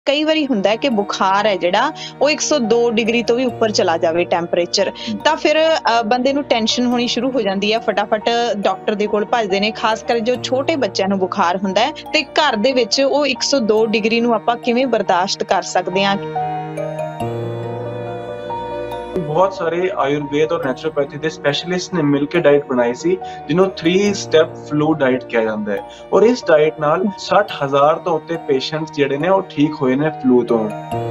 ਕਈ ਵਾਰੀ ਹੁੰਦਾ ਹੈ ਕਿ ਬੁਖਾਰ ਹੈ ਜਿਹੜਾ ਉਹ 102 ਡਿਗਰੀ ਤੋਂ ਵੀ ਉੱਪਰ ਚਲਾ ਜਾਵੇ ਟੈਂਪਰੇਚਰ, ਤਾਂ ਫਿਰ ਬੰਦੇ ਨੂੰ ਟੈਨਸ਼ਨ ਹੋਣੀ ਸ਼ੁਰੂ ਹੋ ਜਾਂਦੀ ਹੈ, ਫਟਾਫਟ ਡਾਕਟਰ ਦੇ ਕੋਲ ਭੱਜਦੇ ਨੇ। ਖਾਸ ਕਰ ਜੋ ਛੋਟੇ ਬੱਚਿਆਂ ਨੂੰ ਬੁਖਾਰ ਹੁੰਦਾ ਹੈ ਤੇ ਘਰ ਦੇ ਵਿੱਚ ਉਹ 102 ਡਿਗਰੀ ਨੂੰ ਆਪਾਂ ਕਿਵੇਂ ਬਰਦਾਸ਼ਤ ਕਰ ਸਕਦੇ ਹਾਂ। बहुत सारे आयुर्वेद और नेचुरोपैथी ਦੇ ਸਪੈਸ਼ਲਿਸਟ ਨੇ ਮਿਲ ਕੇ ਡਾਈਟ ਬਣਾਈ ਸੀ, ਜਿਹਨੂੰ 3 ਸਟੈਪ ਫਲੂ ਡਾਈਟ ਕਿਹਾ ਜਾਂਦਾ ਹੈ। ਔਰ ਇਸ ਡਾਈਟ ਨਾਲ 60,000 ਤੋਂ ਉੱਤੇ ਪੇਸ਼ੈਂਟਸ ਜਿਹੜੇ ਨੇ ਉਹ ਠੀਕ ਹੋਏ ਨੇ ਫਲੂ ਤੋਂ।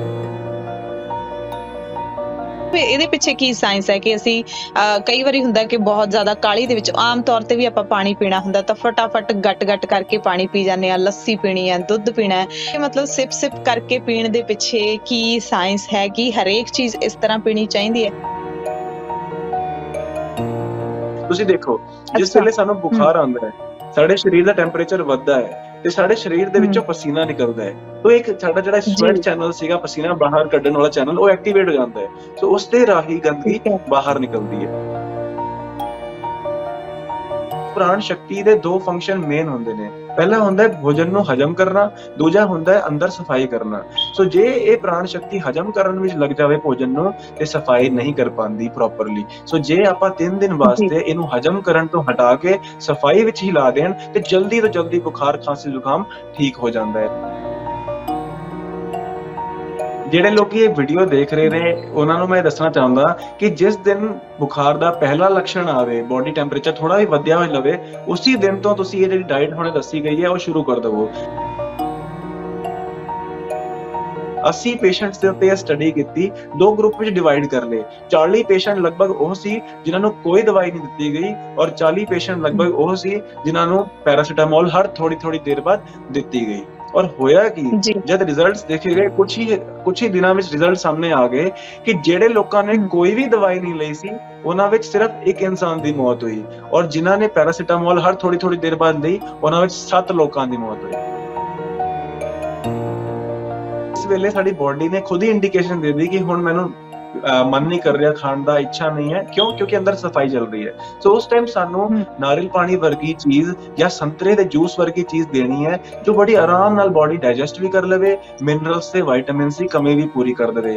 ਇਹਦੇ ਪਿੱਛੇ ਕੀ ਸਾਇੰਸ ਹੈ ਕਿ ਅਸੀਂ ਕਈ ਵਾਰੀ ਹੁੰਦਾ ਕਿ ਬਹੁਤ ਜ਼ਿਆਦਾ ਕਾਹਲੀ ਦੇ ਵਿੱਚ ਆਮ ਤੌਰ ਤੇ ਵੀ ਆਪਾਂ ਪਾਣੀ ਪੀਣਾ ਹੁੰਦਾ ਤਾਂ ਫਟਾਫਟ ਗੱਟ ਕਰਕੇ ਪਾਣੀ ਪੀ ਜਾਂਦੇ ਆ, ਲੱਸੀ ਪੀਣੀ ਹੈ, ਦੁੱਧ ਪੀਣਾ ਹੈ। ਇਹ ਮਤਲਬ ਸਿਪ ਕਰਕੇ ਪੀਣ ਦੇ ਪਿੱਛੇ ਕੀ ਸਾਇੰਸ ਹੈ ਕਿ ਹਰੇਕ ਚੀਜ਼ ਇਸ ਤਰ੍ਹਾਂ ਪੀਣੀ ਚਾਹੀਦੀ ਹੈ? ਤੁਸੀਂ ਦੇਖੋ, ਜਿਸ ਵੇਲੇ ਸਾਨੂੰ ਬੁਖਾਰ ਆਉਂਦਾ ਹੈ, ਸਾਡੇ ਸਰੀਰ ਦਾ ਟੈਂਪਰੇਚਰ ਵੱਧਦਾ ਹੈ ਤੇ ਸਾਡੇ ਸਰੀਰ ਦੇ ਵਿੱਚੋਂ ਪਸੀਨਾ ਨਿਕਲਦਾ ਹੈ। तो एक साडा जिहड़ा स्वेट चैनल सीगा, पसीना बाहर कड्ढण वाला चैनल, वो एक्टिवेट हो जाता है। सो उस दे राही गंदगी बाहर निकलदी है। प्राण शक्ति दे 2 फंक्शन मेन हुंदे ने। पहला हुंदा है भोजन नूं हजम करना, दूजा हुंदा है अंदर सफाई करना। सो जे ये प्राण शक्ति हजम करन विच लग जावे भोजन नूं ते सफाई नहीं कर पांदी प्रॉपरली। सो जे आपां 3 दिन वास्ते इहनूं हजम करन तो हटा के सफाई विच ही ला देण ते जल्दी तो जल्दी बुखार, खांसी, जुकाम ठीक हो जांदा है। ਜਿਹੜੇ ਲੋਕੀ ਇਹ ਵੀਡੀਓ ਦੇਖ ਰਹੇ ਨੇ ਉਹਨਾਂ ਨੂੰ ਮੈਂ ਦੱਸਣਾ ਚਾਹੁੰਦਾ ਕਿ ਜਿਸ ਦਿਨ ਬੁਖਾਰ ਦਾ ਪਹਿਲਾ ਲੱਛਣ ਆਵੇ, ਬੋਡੀ ਟੈਂਪਰੇਚਰ ਥੋੜਾ ਵੀ ਵਧਿਆ ਹੋਇਆ ਲਵੇ, ਉਸੇ ਦਿਨ ਤੋਂ ਤੁਸੀਂ ਇਹ ਜਿਹੜੀ ਡਾਈਟ ਹੁਣੇ ਦੱਸੀ ਗਈ ਹੈ ਉਹ ਸ਼ੁਰੂ ਕਰ ਦਿਵੋ। 80 ਪੇਸ਼ੈਂਟਸ ਦੇ ਉੱਤੇ ਇਹ ਸਟੱਡੀ ਕੀਤੀ, 2 ਗਰੁੱਪ ਵਿੱਚ ਡਿਵਾਈਡ ਕਰ ਲਏ। 40 ਪੇਸ਼ੈਂਟ ਲਗਭਗ ਉਹ ਸੀ ਜਿਨ੍ਹਾਂ ਨੂੰ ਕੋਈ ਦਵਾਈ ਨਹੀਂ ਦਿੱਤੀ ਗਈ ਔਰ 40 ਪੇਸ਼ੈਂਟ ਲਗਭਗ ਉਹ ਸੀ ਜਿਨ੍ਹਾਂ ਨੂੰ ਪੈਰਾਸੀਟਾਮੋਲ ਹਰ ਥੋੜੀ ਦੇਰ ਬਾਅਦ ਦਿੱਤੀ ਗਈ। और होया कि जब रिजल्ट्स देखे गए कुछ ही दिनों में रिजल्ट सामने आ गए कि जेड़े लोगों ने कोई भी दवाई नहीं ली सी उन्हां विच सिर्फ 1 इंसान दी मौत हुई और जिन्हां ने पैरासीटामोल हर थोड़ी देर बाद ली उन्हां विच 7 लोगों दी मौत हुई। इस वेले साडी बॉडी ने खुद ही इंडिकेशन दे दी कि हुण मैनूं मन नहीं कर रहा, खाण दा इच्छा नहीं है। क्यों? क्योंकि अंदर सफाई चल रही है। सो उस टाइम सानू नारियल पानी वर्गी चीज या संतरे दे जूस वर्गी चीज देनी है जो बड़ी आराम नाल बॉडी डाइजेस्ट भी कर लवे, मिनरल्स ते विटामिन सी कमी भी पूरी कर देवे।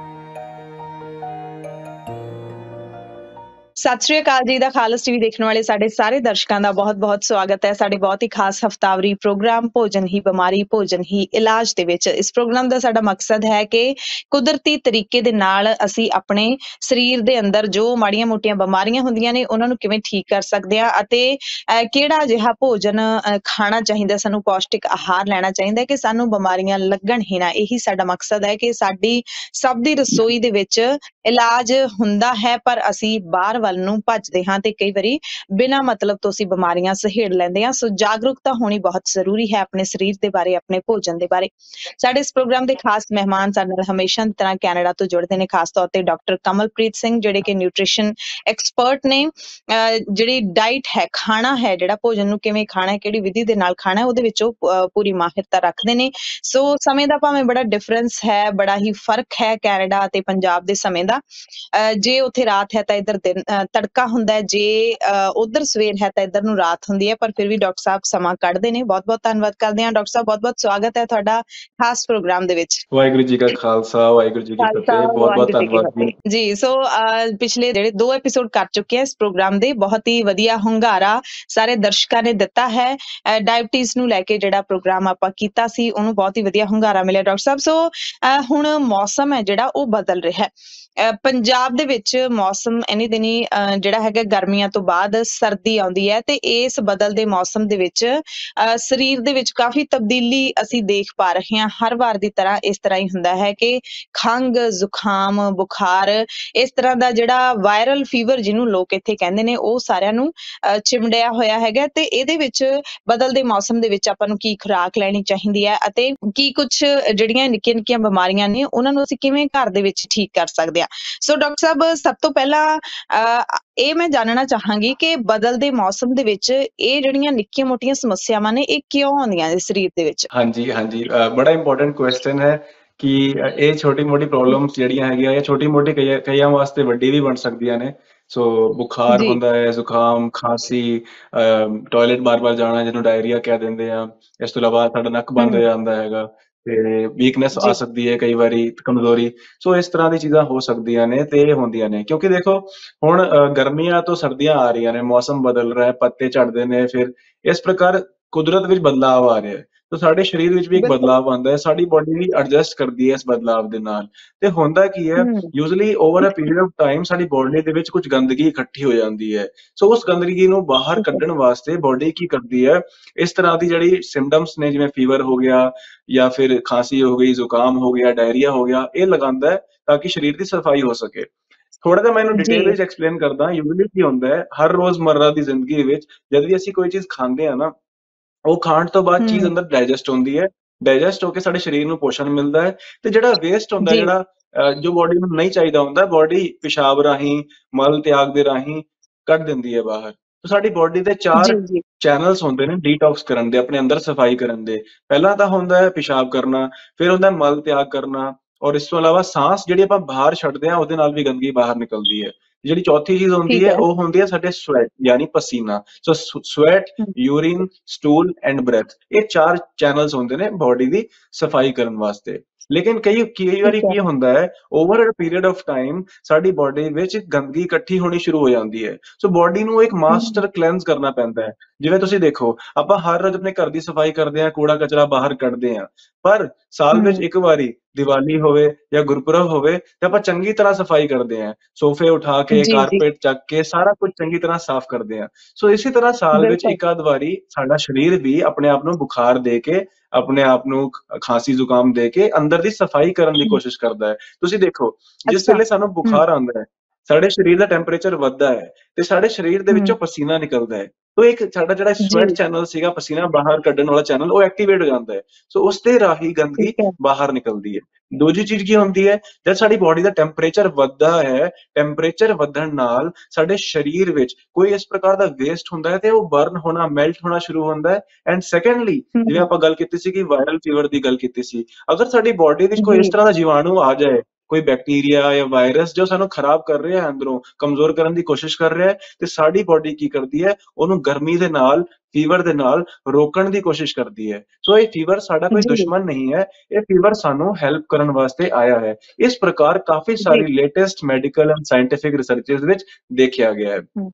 ਸਤਿ ਸ਼੍ਰੀ ਅਕਾਲ ਜੀ ਦਾ ਖਾਲਸ ਟੀਵੀ ਦੇਖਣ ਵਾਲੇ ਸਾਡੇ ਸਾਰੇ ਦਰਸ਼ਕਾਂ ਦਾ ਬਹੁਤ-ਬਹੁਤ ਸਵਾਗਤ ਹੈ ਸਾਡੇ ਬਹੁਤ ਹੀ ਖਾਸ ਹਫਤਾਵਰੀ ਪ੍ਰੋਗਰਾਮ ਭੋਜਨ ਹੀ ਬਿਮਾਰੀ ਭੋਜਨ ਹੀ ਇਲਾਜ ਦੇ ਵਿੱਚ। ਇਸ ਪ੍ਰੋਗਰਾਮ ਦਾ ਸਾਡਾ ਮਕਸਦ ਹੈ ਕਿ ਕੁਦਰਤੀ ਤਰੀਕੇ ਦੇ ਨਾਲ ਅਸੀਂ ਆਪਣੇ ਸਰੀਰ ਦੇ ਅੰਦਰ ਜੋ ਮਾੜੀਆਂ ਮੋਟੀਆਂ ਬਿਮਾਰੀਆਂ ਹੁੰਦੀਆਂ ਨੇ ਉਹਨਾਂ ਨੂੰ ਕਿਵੇਂ ਠੀਕ ਕਰ ਸਕਦੇ ਹਾਂ ਅਤੇ ਕਿਹੜਾ ਅਜਿਹਾ ਭੋਜਨ ਖਾਣਾ ਚਾਹੀਦਾ, ਸਾਨੂੰ ਪੌਸ਼ਟਿਕ ਆਹਾਰ ਲੈਣਾ ਚਾਹੀਦਾ ਕਿ ਸਾਨੂੰ ਬਿਮਾਰੀਆਂ ਲੱਗਣ ਹੀ ਨਾ। ਇਹੀ ਸਾਡਾ ਮਕਸਦ ਹੈ ਕਿ ਸਾਡੀ ਸਭ ਦੀ ਰਸੋਈ ਦੇ ਵਿੱਚ ਇਲਾਜ ਹੁੰਦਾ ਹੈ ਪਰ ਅਸੀਂ ਬਾਹਰ ਵੱਲ ਨੂੰ ਭੱਜਦੇ ਹਾਂ ਤੇ ਕਈ ਵਾਰੀ ਬਿਨਾਂ ਮਤਲਬ ਤੋਂ ਅਸੀਂ ਬਿਮਾਰੀਆਂ ਸਹੇੜ ਲੈਂਦੇ ਹਾਂ। ਸੋ ਜਾਗਰੂਕਤਾ ਹੋਣੀ ਬਹੁਤ ਜ਼ਰੂਰੀ ਹੈ ਆਪਣੇ ਸਰੀਰ ਦੇ ਬਾਰੇ, ਆਪਣੇ ਭੋਜਨ ਦੇ ਬਾਰੇ। ਸਾਡੇ ਇਸ ਪ੍ਰੋਗਰਾਮ ਦੇ ਖਾਸ ਮਹਿਮਾਨ ਸਾਡੇ ਨਾਲ ਹਮੇਸ਼ਾ ਦੀ ਤਰ੍ਹਾਂ ਕੈਨੇਡਾ ਤੋਂ ਜੁੜਦੇ ਨੇ, ਖਾਸ ਤੌਰ ਤੇ ਡਾਕਟਰ ਕਮਲਪ੍ਰੀਤ ਸਿੰਘ ਜਿਹੜੇ ਕਿ ਨਿਊਟ੍ਰੀਸ਼ਨ ਐਕਸਪਰਟ ਨੇ। ਜਿਹੜੀ ਡਾਈਟ ਹੈ, ਖਾਣਾ ਹੈ, ਜਿਹੜਾ ਭੋਜਨ ਨੂੰ ਕਿਵੇਂ ਖਾਣਾ ਹੈ, ਕਿਹੜੀ ਵਿਧੀ ਦੇ ਨਾਲ ਖਾਣਾ ਹੈ, ਉਹਦੇ ਵਿੱਚ ਉਹ ਪੂਰੀ ਮਾਹਿਰਤਾ ਰੱਖਦੇ ਨੇ। ਸੋ ਸਮੇਂ ਦਾ ਭਾਵੇਂ ਬੜਾ ਡਿਫਰੈਂਸ ਹੈ, ਬੜਾ ਹੀ ਫਰਕ ਹੈ ਕੈਨੇਡਾ ਅਤੇ ਪੰਜਾਬ ਦੇ ਸਮੇਂ ਦਾ। ਜੇ ਉੱਥੇ ਰਾਤ ਹੈ ਤਾਂ ਇੱਧਰ ਦਿਨ ਤੜਕਾ ਹੁੰਦਾ ਹੈ, ਜੇ ਉਧਰ ਸਵੇਰ ਹੈ ਤਾਂ ਇੱਧਰ ਨੂੰ ਰਾਤ ਹੁੰਦੀ ਹੈ, ਪਰ ਫਿਰ ਵੀ ਡਾਕਟਰ ਸਾਹਿਬ ਸਮਾਂ ਕੱਢਦੇ ਨੇ। ਬਹੁਤ-ਬਹੁਤ ਧੰਨਵਾਦ ਕਰਦੇ ਹਾਂ ਡਾਕਟਰ ਸਾਹਿਬ, ਬਹੁਤ-ਬਹੁਤ ਸਵਾਗਤ ਹੈ ਤੁਹਾਡਾ ਖਾਸ ਪ੍ਰੋਗਰਾਮ ਦੇ ਵਿੱਚ। ਵਾਹਿਗੁਰੂ ਜੀ ਕਾ ਖਾਲਸਾ, ਵਾਹਿਗੁਰੂ ਜੀ ਕੀ ਫਤਿਹ। ਬਹੁਤ-ਬਹੁਤ ਧੰਨਵਾਦ ਜੀ। ਸੋ ਪਿਛਲੇ ਜਿਹੜੇ 2 ਐਪੀਸੋਡ ਕਰ ਚੁੱਕੇ ਆ ਇਸ ਪ੍ਰੋਗਰਾਮ ਦੇ, ਬਹੁਤ ਹੀ ਵਧੀਆ ਹੁੰਗਾਰਾ ਸਾਰੇ ਦਰਸ਼ਕਾਂ ਨੇ ਦਿੱਤਾ ਹੈ। ਡਾਇਬਟੀਜ਼ ਨੂੰ ਲੈ ਕੇ ਜਿਹੜਾ ਪ੍ਰੋਗਰਾਮ ਆਪਾਂ ਕੀਤਾ ਸੀ ਉਹਨੂੰ ਬਹੁਤ ਹੀ ਵਧੀਆ ਹੁੰਗਾਰਾ ਮਿਲਿਆ ਡਾਕਟਰ ਸਾਹਿਬ। ਸੋ ਹੁਣ ਮੌਸਮ ਹੈ ਜਿਹੜਾ ਉਹ ਬਦਲ ਰਿਹਾ ਹੈ ਪੰਜਾਬ ਦੇ ਵਿੱਚ। ਮੌਸਮ ਇੰਨੇ ਦਿਨੀ ਜਿਹੜਾ ਹੈਗਾ ਗਰਮੀਆਂ ਤੋਂ ਬਾਅਦ ਸਰਦੀ ਆਉਂਦੀ ਹੈ ਤੇ ਇਸ ਬਦਲਦੇ ਮੌਸਮ ਦੇ ਵਿੱਚ ਸਰੀਰ ਦੇ ਵਿੱਚ ਕਾਫੀ ਤਬਦੀਲੀ ਅਸੀਂ ਦੇਖ ਪਾ ਰਹੇ ਹਾਂ। ਹਰ ਵਾਰ ਦੀ ਤਰ੍ਹਾਂ ਇਸ ਤਰ੍ਹਾਂ ਹੀ ਹੁੰਦਾ ਹੈ ਕਿ ਖੰਘ, ਜ਼ੁਕਾਮ, ਬੁਖਾਰ, ਇਸ ਤਰ੍ਹਾਂ ਦਾ ਜਿਹੜਾ ਵਾਇਰਲ ਫੀਵਰ ਜਿਹਨੂੰ ਲੋਕ ਇੱਥੇ ਕਹਿੰਦੇ ਨੇ, ਉਹ ਸਾਰਿਆਂ ਨੂੰ ਚਿਮੜਿਆ ਹੋਇਆ ਹੈਗਾ। ਤੇ ਇਹਦੇ ਵਿੱਚ ਬਦਲਦੇ ਮੌਸਮ ਦੇ ਵਿੱਚ ਆਪਾਂ ਨੂੰ ਕੀ ਖੁਰਾਕ ਲੈਣੀ ਚਾਹੀਦੀ ਹੈ ਅਤੇ ਕੀ ਕੁਛ ਜਿਹੜੀਆਂ ਨਿੱਕੀਆਂ ਬਿਮਾਰੀਆਂ ਨੇ ਉਹਨਾਂ ਨੂੰ ਅਸੀਂ ਕਿਵੇਂ ਘਰ ਦੇ ਵਿੱਚ ਠੀਕ ਕਰ ਸਕਦੇ ਹਾਂ। ਸੋ ਡਾਕਟਰ ਸਾਹਿਬ, ਸਭ ਤੋਂ ਪਹਿਲਾਂ ਇਹ ਮੈਂ ਜਾਣਨਾ ਚਾਹਾਂਗੀ ਕਿ ਬਦਲਦੇ ਮੌਸਮ ਦੇ ਵਿੱਚ ਇਹ ਜਿਹੜੀਆਂ ਨਿੱਕੀਆਂ ਮੋਟੀਆਂ ਸਮੱਸਿਆਵਾਂ ਨੇ ਇਹ ਕਿਉਂ ਆਉਂਦੀਆਂ ਨੇ ਸਰੀਰ ਦੇ ਵਿੱਚ? ਹਾਂਜੀ, ਬੜਾ ਇੰਪੋਰਟੈਂਟ ਕੁਐਸਚਨ ਹੈ ਕਿ ਇਹ ਛੋਟੀ ਮੋਟੀ ਪ੍ਰੋਬਲਮਸ ਜਿਹੜੀਆਂ ਹੈਗੀਆਂ ਜਾਂ ਛੋਟੀ ਮੋਟੀ ਕਈਆਂ ਵਾਸਤੇ ਵੱਡੀ ਵੀ ਬਣ ਸਕਦੀਆਂ ਨੇ। ਸੋ ਬੁਖਾਰ ਹੁੰਦਾ ਹੈ, ਜ਼ੁਕਾਮ, ਖਾਂਸੀ, ਟਾਇਲਟ ਬਾਰ-ਬਾਰ ਜਾਣਾ ਜਿਹਨੂੰ ਡਾਇਰੀਆ ਕਹਿ ਦਿੰਦੇ ਆ। ਇਸ ਤੋਂ ਇਲਾਵਾ ਸਾਡਾ ਨੱਕ ਬੰਦ ਹੋ ਜਾਂਦਾ ਹੈਗਾ ਤੇ ਵੀਕਨੈਸ ਆ ਜੀ ਸਕਦੀ ਹੈ ਕਈ ਵਾਰੀ, ਕਮਜ਼ੋਰੀ। ਸੋ ਇਸ ਤਰ੍ਹਾਂ ਦੀ ਚੀਜ਼ਾਂ ਹੋ ਸਕਦੀਆਂ ਨੇ ਤੇ ਇਹ ਹੁੰਦੀਆਂ ਨੇ ਕਿਉਂਕਿ ਦੇਖੋ ਹੁਣ ਗਰਮੀਆਂ ਤੋਂ ਸਰਦੀਆਂ ਆ ਰਹੀਆਂ ਨੇ, ਮੌਸਮ ਬਦਲ ਰਿਹਾ ਹੈ, ਪੱਤੇ ਝੜਦੇ ਨੇ, ਫਿਰ ਇਸ ਪ੍ਰਕਾਰ ਕੁਦਰਤ ਵਿੱਚ ਬਦਲਾਵ ਆ ਰਿਹਾ ਹੈ। ਤਾਂ ਸਾਡੇ ਸਰੀਰ ਵਿੱਚ ਵੀ ਇੱਕ ਬਿਲਕੁਲ। ਬਦਲਾਵ ਆਉਂਦਾ ਹੈ, ਸਾਡੀ ਬੋਡੀ ਵੀ ਐਡਜਸਟ ਕਰਦੀ ਹੈ ਇਸ ਬਦਲਾਵ ਦੇ ਨਾਲ। ਤੇ ਹੁੰਦਾ ਕੀ ਹੈ, hmm, usually over a period of time ਸਾਡੀ ਬੋਡੀ ਦੇ ਵਿੱਚ ਕੁਝ ਗੰਦਗੀ ਇਕੱਠੀ ਹੋ ਜਾਂਦੀ ਹੈ। ਸੋ ਉਸ ਗੰਦਗੀ ਨੂੰ ਬਾਹਰ ਠੀਕ ਹੈ। ਕੱਢਣ ਵਾਸਤੇ ਬੋਡੀ ਕੀ ਕਰਦੀ ਹੈ, ਇਸ ਤਰ੍ਹਾਂ ਦੀ ਜਿਹੜੀ ਸਿੰਪਟਮਸ ਨੇ, ਜਿਵੇਂ ਫੀਵਰ ਹੋ ਗਿਆ ਜਾਂ ਫਿਰ ਖਾਂਸੀ ਹੋ ਗਈ, ਜ਼ੁਕਾਮ ਹੋ ਗਿਆ, ਡਾਇਰੀਆ ਹੋ ਗਿਆ, ਇਹ ਲਗਾਉਂਦਾ ਹੈ ਤਾਂ ਕਿ ਸਰੀਰ ਦੀ ਸਫਾਈ ਹੋ ਸਕੇ। ਥੋੜਾ ਜਿਹਾ ਮੈਂ ਇਹਨੂੰ ਜੀ। ਡਿਟੇਲ ਵਿੱਚ ਐਕਸਪਲੇਨ ਕਰਦਾ। ਯੂਜੂਅਲੀ ਕੀ ਹੁੰਦਾ ਹੈ, ਹਰ ਰੋਜ਼ਮर्रा ਦੀ ਜ਼ਿੰਦਗੀ ਵਿੱਚ ਜਦ ਵੀ ਅਸੀਂ ਕੋਈ ਚੀਜ਼ ਖਾਂਦੇ ਹਾਂ ਨਾ, ਉਹ ਖਾਣ ਤੋਂ ਬਾਅਦ ਚੀਜ਼ ਹੂੰ, ਅੰਦਰ ਡਾਈਜੈਸਟ ਹੁੰਦੀ ਹੈ। ਡਾਈਜੈਸਟ ਹੋ ਕੇ ਸਾਡੇ ਸਰੀਰ ਨੂੰ ਪੋਸ਼ਣ ਮਿਲਦਾ ਹੈ ਤੇ ਜਿਹੜਾ ਵੇਸਟ ਹੁੰਦਾ, ਜੀ, ਜਿਹੜਾ ਜੋ ਬੋਡੀ ਨੂੰ ਨਹੀਂ ਚਾਹੀਦਾ ਹੁੰਦਾ, ਬੋਡੀ ਪਿਸ਼ਾਬ ਰਾਹੀਂ, ਮਲ ਤਿਆਗ ਦੇ ਰਾਹੀਂ ਕੱਢ ਦਿੰਦੀ ਹੈ ਬਾਹਰ। ਤਾਂ ਸਾਡੀ ਬੋਡੀ ਦੇ ਜੀ, 4 ਜੀ, ਚੈਨਲਸ ਹੁੰਦੇ ਨੇ ਡੀਟੌਕਸ ਕਰਨ ਦੇ, ਆਪਣੇ ਅੰਦਰ ਸਫਾਈ ਕਰਨ ਦੇ। ਪਹਿਲਾਂ ਤਾਂ ਹੁੰਦਾ ਹੈ ਪਿਸ਼ਾਬ ਕਰਨਾ, ਫਿਰ ਹੁੰਦਾ ਹੈ ਮਲ ਤਿਆਗ ਕਰਨਾ, ਔਰ ਇਸ ਤੋਂ ਇਲਾਵਾ ਸਾਂਸ ਜਿਹੜੀ ਆਪਾਂ ਬਾਹਰ ਛੱਡਦੇ ਹਾਂ, ਉਹਦੇ ਨਾਲ ਵੀ ਗੰਦਗੀ ਬਾਹਰ ਨਿਕਲਦੀ ਹੈ। ਜਿਹੜੀ ਚੌਥੀ ਚੀਜ਼ ਹੁੰਦੀ ਠੀਕ ਹੈ, ਹੈ। ਉਹ ਹੁੰਦੀ ਹੈ ਸਾਡੇ ਸਵੈਟ, ਯਾਨੀ ਪਸੀਨਾ। So sweat, hmm, urine, stool and breath, ਇਹ 4 ਚੈਨਲਸ ਹੁੰਦੇ ਨੇ ਬੋਡੀ ਦੀ ਸਫਾਈ ਕਰਨ ਵਾਸਤੇ। ਲੇਕਿਨ ਕਈ ਵਾਰੀ ਠੀਕ ਹੈ। ਕੀ ਹੁੰਦਾ ਹੈ, over a period of time ਸਾਡੀ ਬੋਡੀ ਵਿੱਚ ਗੰਦਗੀ ਇਕੱਠੀ ਹੋਣੀ ਸ਼ੁਰੂ ਹੋ ਜਾਂਦੀ ਹੈ। ਸੋ ਬੋਡੀ ਨੂੰ ਇੱਕ ਹੂੰ, ਮਾਸਟਰ ਕਲੈਂਸ ਕਰਨਾ ਪੈਂਦਾ ਹੈ। ਜਿਵੇਂ ਤੁਸੀਂ ਦੇਖੋ, ਆਪਾਂ ਹਰ ਰੋਜ਼ ਆਪਣੇ ਘਰ ਦੀ ਸਫਾਈ ਕਰਦੇ ਹਾਂ, ਕੂੜਾ ਕਚਰਾ ਬਾਹਰ ਕੱਢਦੇ ਹਾਂ, ਪਰ ਸਾਲ ਵਿੱਚ ਹੂੰ, ਇੱਕ ਵਾਰੀ ਦੀਵਾਲੀ ਹੋਵੇ ਜਾਂ ਗੁਰਪੁਰਬ ਹੋਵੇ ਤੇ ਆਪਾਂ ਚੰਗੀ ਤਰ੍ਹਾਂ ਸਫਾਈ ਕਰਦੇ ਹਾਂ। ਸੋਫੇ ਉਠਾ ਕੇ, ਜੀ, ਜੀ, ਕਾਰਪੇਟ ਚੱਕ ਕੇ, ਸਾਰਾ ਕੁਝ ਚੰਗੀ ਤਰ੍ਹਾਂ ਸਾਫ਼ ਕਰਦੇ ਹਾਂ। ਸੋ ਇਸੇ ਤਰ੍ਹਾਂ ਸਾਲ ਵਿੱਚ ਬਿਲਕੁਲ। ਇੱਕ ਆਧ ਵਾਰੀ ਸਾਡਾ ਸਰੀਰ ਵੀ ਆਪਣੇ ਆਪ ਨੂੰ ਬੁਖਾਰ ਦੇ ਕੇ, ਆਪਣੇ ਆਪ ਨੂੰ ਖਾਂਸੀ ਜ਼ੁਕਾਮ ਦੇ ਕੇ ਅੰਦਰ ਦੀ ਸਫਾਈ ਕਰਨ ਦੀ ਹੂੰ, ਕੋਸ਼ਿਸ਼ ਕਰਦਾ ਹੈ। ਤੁਸੀਂ ਦੇਖੋ, ਜਿਸ ਅੱਛਾ। ਵੇਲੇ ਸਾਨੂੰ ਹੂੰ, ਬੁਖਾਰ ਆਉਂਦਾ ਹੈ, ਸਾਡੇ ਸਰੀਰ ਦਾ ਟੈਂਪਰੇਚਰ ਵੱਧਦਾ ਹੈ ਤੇ ਸਾਡੇ ਸਰੀਰ ਦੇ ਹੂੰ, ਵਿੱਚੋਂ ਪਸੀਨਾ ਨਿਕਲਦਾ ਹੈ। ਤੋ ਇੱਕ ਸਾਡਾ ਜਿਹੜਾ ਜੀ, ਸਵੈਟ ਚੈਨਲ ਸੀਗਾ, ਪਸੀਨਾ ਬਾਹਰ ਕੱਢਣ ਵਾਲਾ ਚੈਨਲ, ਉਹ ਐਕਟੀਵੇਟ ਹੋ ਜਾਂਦਾ ਹੈ। ਸੋ ਉਸ ਦੇ ਰਾਹੀਂ ਠੀਕ ਗੰਦਗੀ ਹੈ। ਬਾਹਰ ਨਿਕਲਦੀ ਹੈ। ਦੂਜੀ ਚੀਜ਼ ਕੀ ਹੁੰਦੀ ਹੈ, ਜਦ ਸਾਡੀ ਬੋਡੀ ਦਾ ਟੈਂਪਰੇਚਰ ਵੱਧਦਾ ਹੈ, ਟੈਂਪਰੇਚਰ ਵਧਣ ਨਾਲ ਸਾਡੇ ਸਰੀਰ ਵਿੱਚ ਕੋਈ ਇਸ ਪ੍ਰਕਾਰ ਦਾ ਵੇਸਟ ਹੁੰਦਾ ਹੈ ਤੇ ਉਹ ਬਰਨ ਹੋਣਾ, ਮੈਲਟ ਹੋਣਾ ਸ਼ੁਰੂ ਹੁੰਦਾ ਹੈ। ਐਂਡ ਸੈਕੰਡਲੀ, ਜਿਵੇਂ ਹੂੰ, ਆਪਾਂ ਗੱਲ ਕੀਤੀ ਸੀ ਕਿ ਵਾਇਰਲ ਫੀਵਰ ਦੀ ਗੱਲ ਕੀਤੀ ਸੀ, ਅਗਰ ਸਾਡੀ ਬੋਡੀ ਵਿੱਚ ਕੋਈ ਇਸ ਜੀ, ਤਰ੍ਹਾਂ ਦਾ ਜੀਵਾਣੂ ਆ ਜਾਏ, ਕੋਈ ਬੈਕਟੀਰੀਆ ਜਾਂ ਵਾਇਰਸ ਜੋ ਸਾਨੂੰ ਖਰਾਬ ਕਰ ਰਿਹਾ ਹੈ, ਅੰਦਰੋਂ ਕਮਜ਼ੋਰ ਕਰਨ ਦੀ ਕੋਸ਼ਿਸ਼ ਕਰ ਰਿਹਾ ਹੈ, ਤੇ ਸਾਡੀ ਬੋਡੀ ਕੀ ਕਰਦੀ ਹੈ, ਉਹਨੂੰ ਗਰਮੀ ਦੇ ਨਾਲ, ਫੀਵਰ ਦੇ ਨਾਲ ਰੋਕਣ ਦੀ ਕੋਸ਼ਿਸ਼ ਕਰਦੀ ਹੈ। ਸੋ ਇਹ ਫੀਵਰ ਸਾਡਾ ਕੋਈ ਜੀ, ਦੁਸ਼ਮਣ ਨਹੀਂ ਹੈ, ਇਹ ਫੀਵਰ ਸਾਨੂੰ ਹੈਲਪ ਕਰਨ ਵਾਸਤੇ ਆਇਆ ਹੈ। ਇਸ ਪ੍ਰਕਾਰ ਕਾਫੀ ਜੀ, ਸਾਰੀ latest medical and scientific researches ਵਿੱਚ ਦੇਖਿਆ ਗਿਆ ਹੈ। ਹੂੰ।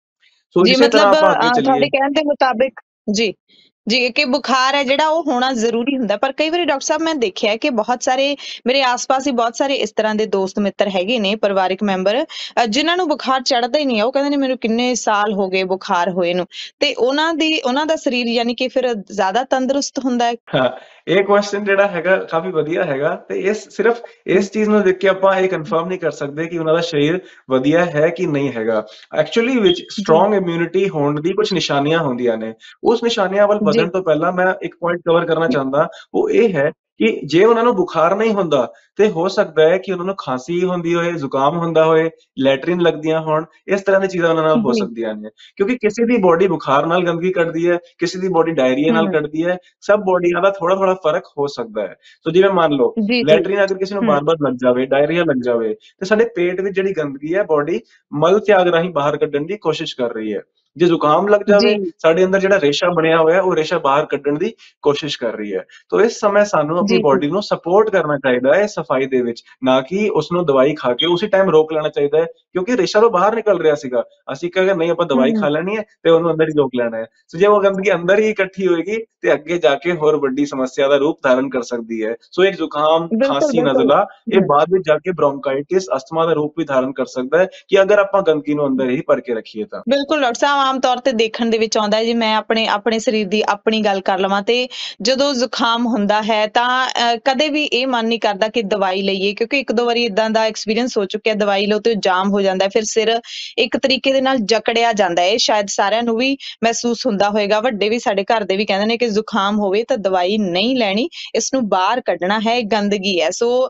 ਸੋ ਜੀ ਇਸੇ ਤਰ੍ਹਾਂ ਮਤਲਬ ਆਪਾਂ ਅੱਗੇ ਤੁਹਾਡੇ ਚੱਲੀਏ। ਕਹਿਣ ਦੇ ਮੁਤਾਬਿਕ ਜੀ, ਜੀ ਕਿ ਬੁਖਾਰ ਹੈ ਜਿਹੜਾ ਉਹ ਹੋਣਾ ਜ਼ਰੂਰੀ ਹੁੰਦਾ, ਪਰ ਕਈ ਵਾਰੀ ਡਾਕਟਰ ਸਾਹਿਬ ਮੈਂ ਦੇਖਿਆ ਹੈ ਕਿ ਬਹੁਤ ਸਾਰੇ ਮੇਰੇ ਆਸ-ਪਾਸ ਹੀ ਬਹੁਤ ਸਾਰੇ ਇਸ ਤਰ੍ਹਾਂ ਦੇ ਦੋਸਤ ਮਿੱਤਰ ਹੈਗੇ ਨੇ, ਪਰਿਵਾਰਿਕ ਮੈਂਬਰ ਜਿਨ੍ਹਾਂ ਨੂੰ ਬੁਖਾਰ ਚੜ੍ਹਦਾ ਹੀ ਨਹੀਂ ਹੈ। ਉਹ ਕਹਿੰਦੇ ਨੇ ਮੈਨੂੰ ਕਿੰਨੇ ਸਾਲ ਹੋ ਗਏ ਬੁਖਾਰ ਹੋਏ ਨੂੰ, ਤੇ ਉਹਨਾਂ ਦਾ ਸਰੀਰ ਯਾਨੀ ਕਿ ਫਿਰ ਜ਼ਿਆਦਾ ਤੰਦਰੁਸਤ ਹੁੰਦਾ ਹੈ। ਹਾਂ, ਇਹ ਕੁਐਸਚਨ ਜਿਹੜਾ ਹੈਗਾ ਕਾਫੀ ਵਧੀਆ ਹੈਗਾ ਤੇ ਇਸ ਸਿਰਫ ਹੂੰ, ਇਸ ਚੀਜ਼ ਨੂੰ ਦੇਖ ਕੇ ਆਪਾਂ ਇਹ ਕਨਫਰਮ ਨਹੀਂ ਕਰ ਸਕਦੇ ਕਿ ਉਹਨਾਂ ਦਾ ਸਰੀਰ ਵਧੀਆ ਹੈ ਕਿ ਨਹੀਂ ਹੈਗਾ। ਐਕਚੁਅਲੀ ਵਿੱਚ ਜੀ, ਸਟਰੋਂਗ ਇਮਿਊਨਿਟੀ ਹੋਣ ਦੀ ਕੁਝ ਨਿਸ਼ਾਨੀਆਂ ਹੁੰਦੀਆਂ ਨੇ। ਉਸ ਨਿਸ਼ਾਨੀਆਂ ਵੱਲ ਜੀ, ਵਧਣ ਤੋਂ ਪਹਿਲਾਂ ਮੈਂ ਇੱਕ ਪੁਆਇੰਟ ਕਵਰ ਕਰਨਾ ਚਾਹੁੰਦਾ, ਉਹ ਇਹ ਹੈ ਕਿ ਜੇ ਉਹਨਾਂ ਨੂੰ ਬੁਖਾਰ ਨਹੀਂ ਹੁੰਦਾ ਤੇ ਹੋ ਸਕਦਾ ਹੈ ਕਿ ਉਹਨਾਂ ਨੂੰ ਖਾਂਸੀ ਹੁੰਦੀ ਹੋਏ, ਜ਼ੁਕਾਮ ਹੁੰਦਾ ਹੋਏ, ਲੈਟਰਿਨ ਲੱਗਦੀਆਂ ਹੋਣ, ਇਸ ਤਰ੍ਹਾਂ ਦੀ ਚੀਜ਼ਾਂ ਉਹਨਾਂ ਨਾਲ ਹੋ ਜੀ, ਸਕਦੀਆਂ ਨੇ। ਕਿਉਂਕਿ ਕਿਸੇ ਦੀ ਬੋਡੀ ਬੁਖਾਰ ਨਾਲ ਗੰਦਗੀ ਕੱਢਦੀ ਹੈ, ਕਿਸੇ ਦੀ ਬੋਡੀ ਡਾਇਰੀਆ ਨਾਲ ਹੂੰ, ਕੱਢਦੀ ਹੈ, ਸਭ ਬੋਡੀਆਂ ਦਾ ਥੋੜਾ-ਥੋੜਾ ਫ਼ਰਕ ਹੋ ਸਕਦਾ ਹੈ। ਸੋ ਜਿਵੇਂ ਮੰਨ ਲਓ, ਜੀ, ਜੀ, ਲੈਟਰਿਨ ਅਗਰ ਕਿਸੇ ਨੂੰ ਹੂੰ, ਬਾਰ-ਬਾਰ ਲੱਗ ਜਾਵੇ, ਡਾਇਰੀਆ ਲੱਗ ਜਾਵੇ, ਤੇ ਸਾਡੇ ਪੇਟ ਵਿੱਚ ਜਿਹੜੀ ਗੰਦਗੀ ਹੈ, ਬੋਡੀ ਮਲ ਤਿਆਗ ਰਾਹੀਂ ਬਾਹਰ ਕੱਢਣ ਦੀ ਕੋਸ਼ਿਸ਼ ਕਰ ਰਹੀ ਹੈ। ਜੇ ਜ਼ੁਕਾਮ ਲੱਗ ਜੀ, ਜਾਵੇ, ਸਾਡੇ ਅੰਦਰ ਜਿਹੜਾ ਰੇਸ਼ਾ ਬਣਿਆ ਹੋਇਆ, ਉਹ ਰੇਸ਼ਾ ਬਾਹਰ ਕੱਢਣ ਦੀ ਕੋਸ਼ਿਸ਼ ਕਰ ਰਹੀ ਹੈ। ਤੋ ਇਸ ਸਮੇਂ ਸਾਨੂੰ ਆਪਣੀ ਜੀ, ਜੀ, ਬੋਡੀ ਨੂੰ ਸਪੋਰਟ ਕਰਨਾ ਚਾਹੀਦਾ ਹੈ ਸਫਾਈ ਦੇ ਵਿੱਚ, ਨਾ ਕਿ ਉਸਨੂੰ ਦਵਾਈ ਖਾ ਕੇ ਉਸੇ ਟਾਈਮ ਰੋਕ ਲੈਣਾ ਚਾਹੀਦਾ ਹੈ, ਕਿਉਂਕਿ ਰੇਸ਼ਾ ਤਾਂ ਬਾਹਰ ਨਿਕਲ ਰਿਹਾ ਸੀਗਾ। ਅਸੀਂ ਕਹਾਂਗੇ ਨਹੀਂ, ਆਪਾਂ ਦਵਾਈ ਹੂੰ, ਖਾ ਲੈਣੀ ਹੈ ਤੇ ਉਹਨੂੰ ਅੰਦਰ ਹੀ ਰੋਕ ਲੈਣਾ ਹੈ। ਸੋ ਜੇ ਉਹ ਗੰਦਗੀ ਅੰਦਰ ਹੀ ਇਕੱਠੀ ਹੋਏਗੀ ਤੇ ਅੱਗੇ ਜਾ ਕੇ ਹੋਰ ਵੱਡੀ ਸਮੱਸਿਆ ਦਾ ਰੂਪ ਧਾਰਨ ਕਰ ਸਕਦੀ ਹੈ। ਸੋ ਇੱਕ ਜ਼ੁਕਾਮ, ਬਿਲਕੁਲ, ਖਾਂਸੀ, ਬਿਲਕੁਲ, ਨਜ਼ਲਾ, ਇਹ ਹੂੰ। ਬਾਅਦ ਵਿੱਚ ਜਾ ਕੇ ਬ੍ਰੌਨਕਾਈਟਿਸ, ਅਸਥਮਾ ਦਾ ਰੂਪ ਵੀ ਧਾਰਨ ਕਰ ਸਕਦਾ ਹੈ, ਕਿ ਅਗਰ ਆਪਾਂ ਗੰਦਗੀ ਨੂੰ ਅੰਦਰ ਹੀ ਭਰ ਕੇ ਰੱਖੀਏ ਤਾਂ। ਬਿਲਕੁਲ ਡਾਕਟਰ ਸਾਹਿਬ, ਆਮ ਤੌਰ ਤੇ ਦੇਖਣ ਦੇ ਵਿੱਚ ਆਉਂਦਾ ਹੈ ਜੀ, ਮੈਂ ਆਪਣੇ ਆਪਣੇ ਸਰੀਰ ਦੀ ਆਪਣੀ ਗੱਲ ਕਰ ਲਵਾਂ ਤੇ ਜਦੋਂ ਜ਼ੁਕਾਮ ਹੁੰਦਾ ਹੈ ਤਾਂ ਕਦੇ ਵੀ ਇਹ ਮਨ ਨਹੀਂ ਕਰਦਾ ਕਿ ਦਵਾਈ ਲਈਏ, ਕਿਉਂਕਿ ਇੱਕ ਦੋ ਵਾਰੀ ਇਦਾਂ ਦਾ ਐਕਸਪੀਰੀਅੰਸ ਹੋ ਚੁੱਕਿਆ, ਦਵਾਈ ਲਓ ਤੇ ਜਾਮ ਹੋ ਜਾਂਦਾ ਹੈ, ਫਿਰ ਸਿਰ ਇੱਕ ਤਰੀਕੇ ਦੇ ਨਾਲ ਜਕੜਿਆ ਜਾਂਦਾ ਹੈ। ਇਹ ਸ਼ਾਇਦ ਸਾਰਿਆਂ ਨੂੰ ਵੀ ਮਹਿਸੂਸ ਹੁੰਦਾ ਹੋਏਗਾ, ਵੱਡੇ ਵੀ ਸਾਡੇ ਘਰ ਦੇ ਵੀ ਕਹਿੰਦੇ ਨੇ ਕਿ ਜ਼ੁਕਾਮ ਹੋਵੇ ਤਾਂ ਦਵਾਈ ਨਹੀਂ ਲੈਣੀ, ਇਸ ਨੂੰ ਬਾਹਰ ਕੱਢਣਾ ਹੈ, ਇਹ ਗੰਦਗੀ ਹੈ। ਸੋ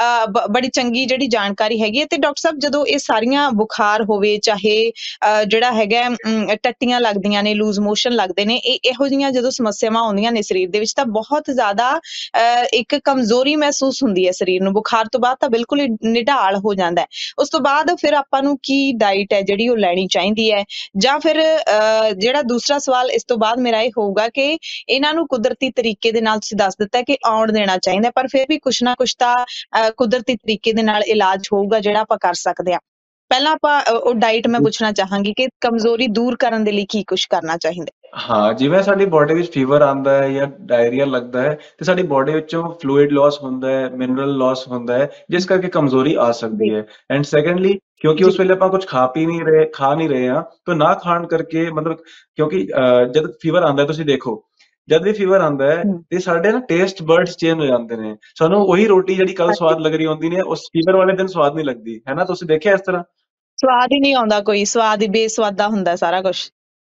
ਬੜੀ ਚੰਗੀ ਜਿਹੜੀ ਜਾਣਕਾਰੀ ਹੈਗੀ ਹੈ। ਤੇ ਡਾਕਟਰ ਸਾਹਿਬ, ਜਦੋਂ ਇਹ ਸਾਰੀਆਂ ਬੁਖਾਰ ਹੋਵੇ ਚਾਹੇ ਜਿਹੜਾ ਹੈਗਾ ਟੱਟੀਆਂ ਲੱਗਦੀਆਂ ਨੇ, ਲੂਜ਼ ਮੋਸ਼ਨ ਲੱਗਦੇ ਨੇ, ਇਹੋ ਜਿਹੀਆਂ ਜਦੋਂ ਸਮੱਸਿਆਵਾਂ ਆਉਂਦੀਆਂ ਨੇ ਸਰੀਰ ਦੇ ਵਿੱਚ ਤਾਂ ਬਹੁਤ ਜ਼ਿਆਦਾ ਇੱਕ ਕਮਜ਼ੋਰੀ ਮਹਿਸੂਸ ਹੁੰਦੀ ਹੈ ਸਰੀਰ ਨੂੰ। ਬੁਖਾਰ ਤੋਂ ਬਾਅਦ ਤਾਂ ਬਿਲਕੁਲ ਹੀ ਨਿਢਾਲ ਹੋ ਜਾਂਦਾ ਹੈ। ਉਸ ਤੋਂ ਬਾਅਦ ਫਿਰ ਆਪਾਂ ਨੂੰ ਕੀ ਡਾਈਟ ਹੈ ਜਿਹੜੀ ਉਹ ਲੈਣੀ ਚਾਹੀਦੀ ਹੈ, ਜਾਂ ਫਿਰ ਜਿਹੜਾ ਦੂਸਰਾ ਸਵਾਲ ਇਸ ਤੋਂ ਬਾਅਦ ਮੇਰਾ ਇਹ ਹੋਊਗਾ ਕਿ ਇਹਨਾਂ ਨੂੰ ਕੁਦਰਤੀ ਤਰੀਕੇ ਦੇ ਨਾਲ ਤੁਸੀਂ ਦੱਸ ਦਿੱਤਾ ਕਿ ਆਉਣ ਦੇਣਾ ਚਾਹੀਦਾ, ਪਰ ਫਿਰ ਵੀ ਕੁਛ ਨਾ ਕੁਛ ਤਾਂ ਕੁਦਰਤੀ ਤਰੀਕੇ ਦੇ ਨਾਲ ਇਲਾਜ ਹੋਊਗਾ ਜਿਹੜਾ ਆਪਾਂ ਕਰ ਸਕਦੇ ਹਾਂ। ਪਹਿਲਾਂ ਆਪਾਂ ਉਹ ਡਾਈਟ ਮੈਂ ਪੁੱਛਣਾ ਚਾਹਾਂਗੀ ਕਿ ਕਮਜ਼ੋਰੀ ਦੂਰ ਕਰਨ ਦੇ ਲਈ ਕੀ ਕੁਛ ਕਰਨਾ ਚਾਹੀਦਾ। ਹਾਂ, ਜਿਵੇਂ ਸਾਡੀ ਬੋਡੀ ਵਿੱਚ ਫੀਵਰ ਆਉਂਦਾ ਹੈ ਜਾਂ ਡਾਇਰੀਆ ਲੱਗਦਾ ਹੈ ਤੇ ਸਾਡੀ ਬੋਡੀ ਵਿੱਚੋਂ ਫਲੂਇਡ ਲਾਸ ਹੁੰਦਾ ਹੈ, ਮਿਨਰਲ ਲਾਸ ਹੁੰਦਾ ਹੈ, ਜਿਸ ਕਰਕੇ ਕਮਜ਼ੋਰੀ ਆ ਸਕਦੀ ਹੈ। ਐਂਡ ਸੈਕੰਡਲੀ, ਕਿਉਂਕਿ ਉਸ ਵੇਲੇ ਆਪਾਂ ਕੁਝ ਖਾ ਨਹੀਂ ਰਹੇ ਹਾਂ, ਤਾਂ ਨਾ ਖਾਣ ਕਰਕੇ ਮਤਲਬ, ਕਿਉਂਕਿ ਜਦ ਫੀਵਰ ਆਉਂਦਾ ਤੁਸੀਂ ਦੇਖੋ, ਜਦ ਵੀ ਫੀਵਰ ਆਉਂਦਾ ਹੈ ਤੇ ਸਾਡੇ ਨਾ ਟੇਸਟ ਬਰਡਸ ਚੇਂਜ ਹੋ ਜਾਂਦੇ ਨੇ। ਸਾਨੂੰ ਉਹੀ ਰੋਟੀ ਜਿਹੜੀ ਕੱਲ ਸਵਾਦ ਲੱਗ ਰਹੀ ਹੁੰਦੀ ਨੇ, ਉਸ ਫੀਵਰ ਵਾਲੇ ਦਿਨ ਸਵਾਦ ਨਹੀਂ ਲੱਗਦੀ, ਹੈ ਨਾ? ਤੁਸੀਂ ਦੇਖਿਆ ਇਸ ਤਰ੍ਹਾਂ? ਸਵਾਦ ਹੀ ਨਹੀਂ ਆਉਂਦਾ, ਕੋਈ ਸਵਾਦ ਹੀ ਬੇਸਵਾਦਾ ਹੁੰਦਾ ਸਾਰਾ ਕੁਝ।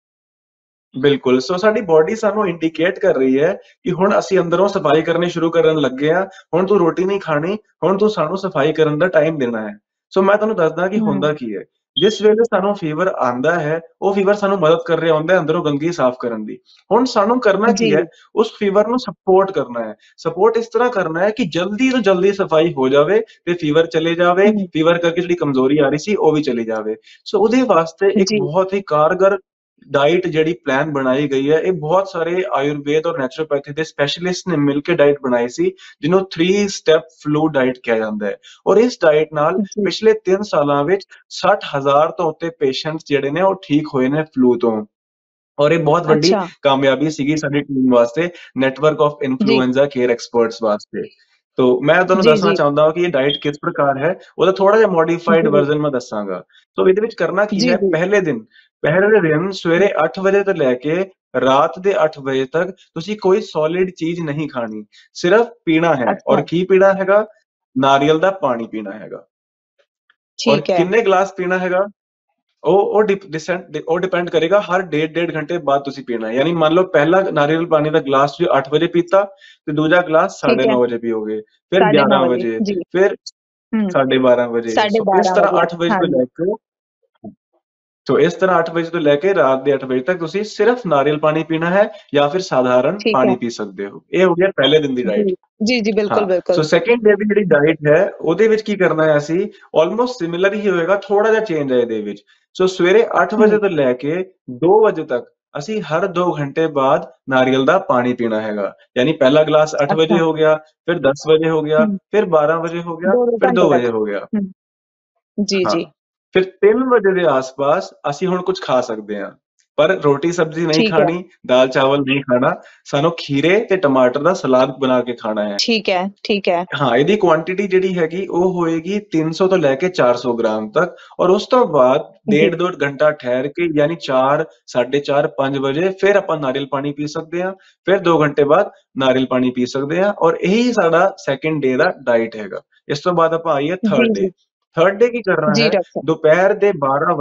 ਬਿਲਕੁਲ। ਸੋ ਸਾਡੀ ਬੋਡੀ ਸਾਨੂੰ ਇੰਡੀਕੇਟ ਕਰ ਰਹੀ ਹੈ ਕਿ ਹੁਣ ਅਸੀਂ ਅੰਦਰੋਂ ਸਫਾਈ ਕਰਨੀ ਸ਼ੁਰੂ ਕਰਨ ਲੱਗੇ ਆ, ਹੁਣ ਤੂੰ ਰੋਟੀ ਨਹੀਂ ਖਾਣੀ, ਹੁਣ ਤੂੰ ਸਾਨੂੰ ਸਫਾਈ ਕਰਨ ਦਾ ਟਾਈਮ ਦੇਣਾ ਹੈ। ਸੋ ਮੈਂ ਤੁਹਾਨੂੰ ਦੱਸਦਾ ਕਿ ਹੁੰਦਾ ਕੀ ਹੈ। ਜਿਸ ਵੇਲੇ ਸਾਨੂੰ ਫੀਵਰ ਆਂਦਾ ਹੈ, ਉਹ ਫੀਵਰ ਸਾਨੂੰ ਮਦਦ ਕਰ ਰਿਹਾ ਹੁੰਦਾ ਹੈ ਅੰਦਰੋਂ ਗੰਦਗੀ ਸਾਫ਼ ਕਰਨ ਦੀ। ਹੁਣ ਸਾਨੂੰ ਕਰਨਾ ਕੀ ਹੈ, ਉਸ ਫੀਵਰ ਨੂੰ ਸਪੋਰਟ ਕਰਨਾ ਹੈ। ਸਪੋਰਟ ਇਸ ਤਰ੍ਹਾਂ ਕਰਨਾ ਹੈ ਕਿ ਜਲਦੀ ਤੋਂ ਜਲਦੀ ਸਫਾਈ ਹੋ ਜਾਵੇ ਤੇ ਫੀਵਰ ਚਲੇ ਜਾਵੇ, ਫੀਵਰ ਕਰਕੇ ਜਿਹੜੀ ਕਮਜ਼ੋਰੀ ਆ ਰਹੀ ਸੀ ਉਹ ਵੀ ਚਲੀ ਜਾਵੇ। ਸੋ ਉਹਦੇ ਵਾਸਤੇ ਇੱਕ ਬਹੁਤ ਹੀ ਕਾਰਗਰ ਡਾਈਟ ਜਿਹੜੀ ਪਲਾਨ ਬਣਾਈ ਗਈ ਹੈ, ਇਹ ਬਹੁਤ ਸਾਰੇ ਆਯੁਰਵੇਦ ਔਰ ਨੈਚੁਰੋਪੈਥੀ ਦੇ ਸਪੈਸ਼ਲਿਸਟ ਨੇ ਮਿਲ ਕੇ ਡਾਈਟ ਬਣਾਈ ਸੀ, ਜਿਹਨੂੰ 3 ਸਟੈਪ ਫਲੂ ਡਾਈਟ ਕਿਹਾ ਜਾਂਦਾ ਹੈ। ਔਰ ਇਸ ਡਾਈਟ ਨਾਲ ਪਿਛਲੇ 3 ਸਾਲਾਂ ਵਿੱਚ 60,000 ਤੋਂ ਉੱਤੇ ਪੇਸ਼ੈਂਟਸ ਜਿਹੜੇ ਨੇ ਉਹ ਠੀਕ ਹੋਏ ਨੇ ਫਲੂ ਤੋਂ। ਔਰ ਇਹ ਬਹੁਤ ਵੱਡੀ ਕਾਮਯਾਬੀ ਸੀਗੀ ਸਾਡੀ ਟੀਮ ਵਾਸਤੇ, network of influenza care experts ਵਾਸਤੇ। तो मैं ਤੁਹਾਨੂੰ ਦੱਸਣਾ ਚਾਹੁੰਦਾ ਹਾਂ ਕਿ ਇਹ ਡਾਈਟ ਕਿਸ ਪ੍ਰਕਾਰ ਹੈ, ਉਹਦਾ ਥੋੜਾ ਜਿਹਾ ਮੋਡੀਫਾਈਡ ਵਰਜ਼ਨ ਮੈਂ ਦੱਸਾਂਗਾ। ਸੋ ਇਹਦੇ ਵਿੱਚ ਕਰਨਾ ਕੀ ਹੈ, ਪਹਿਲੇ ਦਿਨ ਸਵੇਰੇ 8 ਵਜੇ ਤੋਂ ਲੈ ਕੇ ਰਾਤ ਦੇ 8 ਵਜੇ ਤੱਕ ਤੁਸੀਂ ਕੋਈ ਸੋਲਿਡ ਚੀਜ਼ ਨਹੀਂ ਖਾਣੀ, ਸਿਰਫ ਪੀਣਾ ਹੈ। ਔਰ ਕੀ ਪੀਣਾ ਹੈਗਾ? ਨਾਰੀਅਲ ਦਾ ਪਾਣੀ ਪੀਣਾ ਹੈਗਾ। ਔਰ ਕਿੰਨੇ ਗਲਾਸ ਪੀਣਾ ਹੈਗਾ? ਉਹ ਡਿਪੈਂਡ ਕਰੇਗਾ, ਹਰ 1.5 ਘੰਟੇ ਬਾਅਦ ਤੁਸੀਂ ਪੀਣਾ ਹੈ। ਯਾਨੀ ਮੰਨ ਲਓ ਪਹਿਲਾ ਨਾਰੀਅਲ ਪਾਣੀ ਦਾ ਗਲਾਸ ਤੁਸੀਂ 8 ਵਜੇ ਪੀਤਾ ਤੇ ਦੂਜਾ ਗਲਾਸ 9:30 ਵਜੇ ਪੀਓਗੇ, ਫਿਰ 11 ਵਜੇ, ਫਿਰ 12:30 ਵਜੇ। ਸੋ ਇਸ ਤਰ੍ਹਾਂ 8 ਵਜੇ ਤੋਂ ਲੈ ਕੇ ਇਸ ਤਰ੍ਹਾਂ 8 ਵਜੇ ਤੋਂ ਲੈ ਕੇ ਰਾਤ ਦੇ 8 ਵਜੇ ਤੱਕ ਤੁਸੀਂ ਸਿਰਫ ਨਾਰੀਅਲ ਪਾਣੀ ਪੀਣਾ ਹੈ ਜਾਂ ਫਿਰ ਸਾਧਾਰਨ ਪਾਣੀ ਪੀ ਸਕਦੇ ਹੋ। ਇਹ ਹੋ ਗਿਆ ਪਹਿਲੇ ਦਿਨ ਦੀ ਡਾਈਟ। ਜੀ ਬਿਲਕੁਲ ਬਿਲਕੁਲ। ਸੋ ਸੈਕੰਡ ਡੇ ਦੀ ਜਿਹੜੀ ਡਾਈਟ ਹੈ, ਉਹਦੇ ਵਿੱਚ ਕੀ ਕਰਨਾ ਹੈ, ਅਸੀਂ ਆਲਮੋਸਟ ਸਿਮਿਲਰ ਹੀ ਹੋਏਗਾ, ਥੋੜਾ ਜਿਹਾ ਚੇਂਜ ਹੈ ਇਹਦੇ ਵਿੱਚ। ਸੋ ਸਵੇਰੇ 8 ਵਜੇ ਤੋਂ ਲੈ ਕੇ 2 ਵਜੇ ਤੱਕ ਅਸੀਂ ਹਰ 2 ਘੰਟੇ ਬਾਅਦ ਨਾਰੀਅਲ ਦਾ ਪਾਣੀ ਪੀਣਾ ਹੈਗਾ। ਯਾਨੀ ਪਹਿਲਾ ਗਲਾਸ 8 ਵਜੇ ਹੋ ਗਿਆ, ਫਿਰ 10 ਵਜੇ ਹੋ ਗਿਆ, ਫਿਰ 12 ਵਜੇ ਹੋ ਗਿਆ, ਫਿਰ 2 ਵਜੇ ਹੋ ਗਿਆ। ਜੀ। ਫਿਰ 3 ਵਜੇ ਦੇ ਆਸ-ਪਾਸ ਅਸੀਂ ਹੁਣ ਕੁਝ ਖਾ ਸਕਦੇ ਹਾਂ, ਪਰ ਰੋਟੀ ਸਬਜ਼ੀ ਨਹੀਂ ਖਾਣੀ, ਦਾਲ ਚਾਵਲ ਨਹੀਂ ਖਾਣਾ, ਸਾਨੂੰ ਖੀਰੇ ਤੇ ਟਮਾਟਰ ਦਾ ਸਲਾਦ ਬਣਾ ਕੇ ਖਾਣਾ ਹੈ। ਠੀਕ ਹੈ। ਹਾਂ, ਇਹਦੀ ਕੁਆਂਟੀਟੀ ਜਿਹੜੀ ਹੈਗੀ ਉਹ ਹੋਏਗੀ 300 ਤੋਂ ਲੈ ਕੇ 400 ਗ੍ਰਾਮ ਤੱਕ। ਔਰ ਉਸ ਤੋਂ ਬਾਅਦ 1.5 ਘੰਟਾ ਠਹਿਰ ਕੇ, ਯਾਨੀ 4, 4:30, 5 ਵਜੇ ਫਿਰ ਆਪਾਂ ਨਾਰੀਅਲ ਪਾਣੀ ਪੀ ਸਕਦੇ ਹਾਂ। ਫਿਰ 2 ਘੰਟੇ ਬਾਅਦ ਨਾਰੀਅਲ ਪਾਣੀ ਪੀ ਸਕਦੇ ਹਾਂ। ਔਰ ਇਹੀ ਸਾਡਾ ਸੈਕੰਡ ਡੇ ਦਾ ਡਾਈਟ ਹੈਗਾ। ਇਸ ਤੋਂ ਬਾਅਦ ਆਪਾਂ ਆਈਏ ਥਰਡ ਡੇ। ਥਰਡ ਡੇ ਕੀ ਕਰਨਾ ਹੈ, ਦੁਪਹਿਰ ਦੇ 12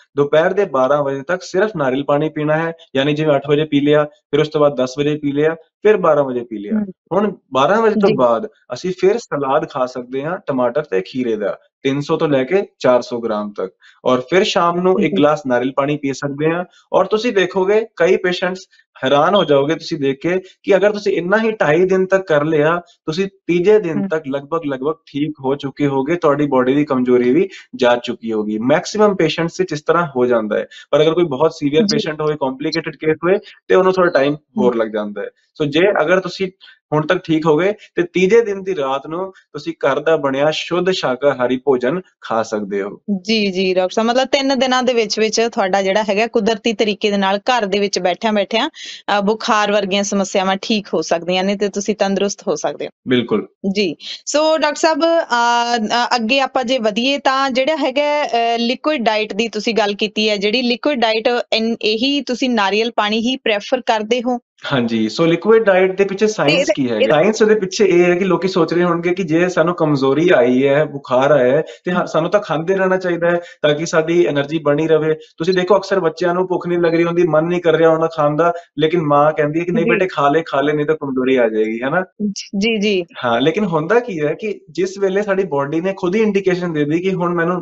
ਵਜੇ ਤੱਕ ਸਿਰਫ ਨਾਰੀਅਲ ਪਾਣੀ ਪੀਣਾ ਹੈ। ਯਾਨੀ ਜਿਵੇਂ 8 ਵਜੇ ਪੀ ਲਿਆ, ਫਿਰ ਉਸ ਤੋਂ ਬਾਅਦ 10 ਵਜੇ ਪੀ ਲਿਆ, ਫਿਰ 12 ਵਜੇ ਪੀ ਲਿਆ। ਹੁਣ 12 ਵਜੇ ਤੋਂ ਬਾਅਦ ਅਸੀਂ ਫਿਰ ਸਲਾਦ ਖਾ ਸਕਦੇ ਹਾਂ ਟਮਾਟਰ ਤੇ ਖੀਰੇ ਦਾ, 300 ਤੋਂ ਲੈ ਕੇ 400 ਗ੍ਰਾਮ ਤੱਕ। ਔਰ ਫਿਰ ਸ਼ਾਮ ਨੂੰ 1 ਗਲਾਸ ਨਾਰੀਅਲ ਪਾਣੀ ਪੀ ਸਕਦੇ ਹਾਂ। ਔਰ ਤੁਸੀਂ ਦੇਖੋਗੇ ਕਈ ਪੇਸ਼ੈਂਟਸ ਹੈਰਾਨ ਹੋ ਜਾਓਗੇ ਤੁਸੀਂ ਦੇਖ ਕੇ ਕਿ ਅਗਰ ਤੁਸੀਂ ਇੰਨਾ ਹੀ 2.5 ਦਿਨ ਤੱਕ ਕਰ ਲਿਆ, ਤੁਸੀਂ ਤੀਜੇ ਦਿਨ ਤੱਕ ਲਗਭਗ ਠੀਕ ਹੋ ਚੁੱਕੇ ਹੋਗੇ, ਤੁਹਾਡੀ ਬੋਡੀ ਦੀ ਕਮਜ਼ੋਰੀ ਵੀ ਜਾ ਚੁੱਕੀ ਹੋਗੀ। ਮੈਕਸਿਮਮ ਪੇਸ਼ੈਂਟਸ ਵਿੱਚ ਇਸ ਤਰ੍ਹਾਂ ਹੋ ਜਾਂਦਾ ਹੈ, ਪਰ ਅਗਰ ਕੋਈ ਬਹੁਤ ਸੀਵੀਅਰ ਪੇਸ਼ੈਂਟ ਹੋਵੇ, ਕੰਪਲਿਕੇਟਡ ਕੇਸ ਹੋਵੇ ਤੇ ਉਹਨੂੰ ਥੋੜਾ ਟਾਈਮ ਹੋਰ ਲੱਗ ਜਾਂਦਾ ਹੈ। ਸੋ ਜੇ ਅਗਰ ਤੁਸੀਂ ਹੁਣ ਤੱਕ ਠੀਕ ਹੋ ਗਏ ਤੇ ਤੀਜੇ ਦਿਨ ਦੀ ਰਾਤ ਨੂੰ ਤੁਸੀਂ ਘਰ ਦਾ ਬਣਿਆ ਸ਼ੁੱਧ ਸ਼ਾਕਾਹਾਰੀ ਭੋਜਨ ਖਾ ਸਕਦੇ ਹੋ। ਜੀ ਡਾਕਟਰ ਸਾਹਿਬ, ਮਤਲਬ 3 ਦਿਨਾਂ ਦੇ ਵਿੱਚ ਤੁਹਾਡਾ ਜਿਹੜਾ ਹੈਗਾ ਕੁਦਰਤੀ ਤਰੀਕੇ ਦੇ ਨਾਲ ਘਰ ਦੇ ਵਿੱਚ ਬੈਠਿਆਂ ਬੁਖਾਰ ਵਰਗੀਆਂ ਸਮੱਸਿਆਵਾਂ ਠੀਕ ਹੋ ਸਕਦੀਆਂ ਨੇ ਤੇ ਤੁਸੀਂ ਤੰਦਰੁਸਤ ਹੋ ਸਕਦੇ ਹੋ। ਬਿਲਕੁਲ ਜੀ। ਸੋ ਡਾਕਟਰ ਸਾਹਿਬ, ਅੱਗੇ ਆਪਾਂ ਜੇ ਵਧੀਏ ਤਾਂ ਜਿਹੜਾ ਹੈਗਾ ਲਿਕੁਇਡ ਡਾਈਟ ਦੀ ਤੁਸੀਂ ਗੱਲ ਕੀਤੀ ਹੈ, ਜਿਹੜੀ ਲਿਕੁਇਡ ਡਾਈਟ ਇਹੀ ਤੁਸੀਂ ਨਾਰੀਅਲ ਪਾਣੀ ਹੀ ਪ੍ਰੈਫਰ ਕਰਦੇ ਹੋ? ਹਾਂਜੀ। ਸੋ ਲਿਕੁਇਡ ਡਾਈਟ ਦੇ ਪਿੱਛੇ ਸਾਇੰਸ ਕੀ ਹੈ? ਸਾਇੰਸ ਦੇ ਪਿੱਛੇ ਇਹ ਹੈ ਕਿ ਲੋਕੀ ਸੋਚ ਰਹੇ ਹੋਣਗੇ ਕਿ ਜੇ ਸਾਨੂੰ ਕਮਜ਼ੋਰੀ ਆਈ ਹੈ, ਬੁਖਾਰ ਆਇਆ ਹੈ ਤੇ ਸਾਨੂੰ ਤਾਂ ਖਾਂਦੇ ਰਹਿਣਾ ਚਾਹੀਦਾ ਹੈ ਤਾਂ ਕਿ ਸਾਡੀ એનર્ਜੀ ਬਣੀ ਰਵੇ। ਤੁਸੀਂ ਦੇਖੋ ਅਕਸਰ ਬੱਚਿਆਂ ਨੂੰ ਭੁੱਖ ਨਹੀਂ ਲੱਗ ਰਹੀ ਹੁੰਦੀ, ਮਨ ਨਹੀਂ ਕਰ ਰਿਹਾ ਉਹਨਾਂ ਖਾਣ ਦਾ, ਲੇਕਿਨ ਮਾਂ ਕਹਿੰਦੀ ਹੈ ਕਿ ਨਹੀਂ ਬੇਟੇ ਖਾ ਲੈ ਨਹੀਂ ਤਾਂ ਕਮਜ਼ੋਰੀ ਆ ਜਾਏਗੀ, ਹੈ ਨਾ? ਜੀ। ਹਾਂ, ਲੇਕਿਨ ਹੁੰਦਾ ਕੀ ਹੈ ਕਿ ਜਿਸ ਵੇਲੇ ਸਾਡੀ ਬੋਡੀ ਨੇ ਖੁਦ ਹੀ ਇੰਡੀਕੇਸ਼ਨ ਦੇ ਦਿੱਤੀ ਕਿ ਹੁਣ ਮੈਨੂੰ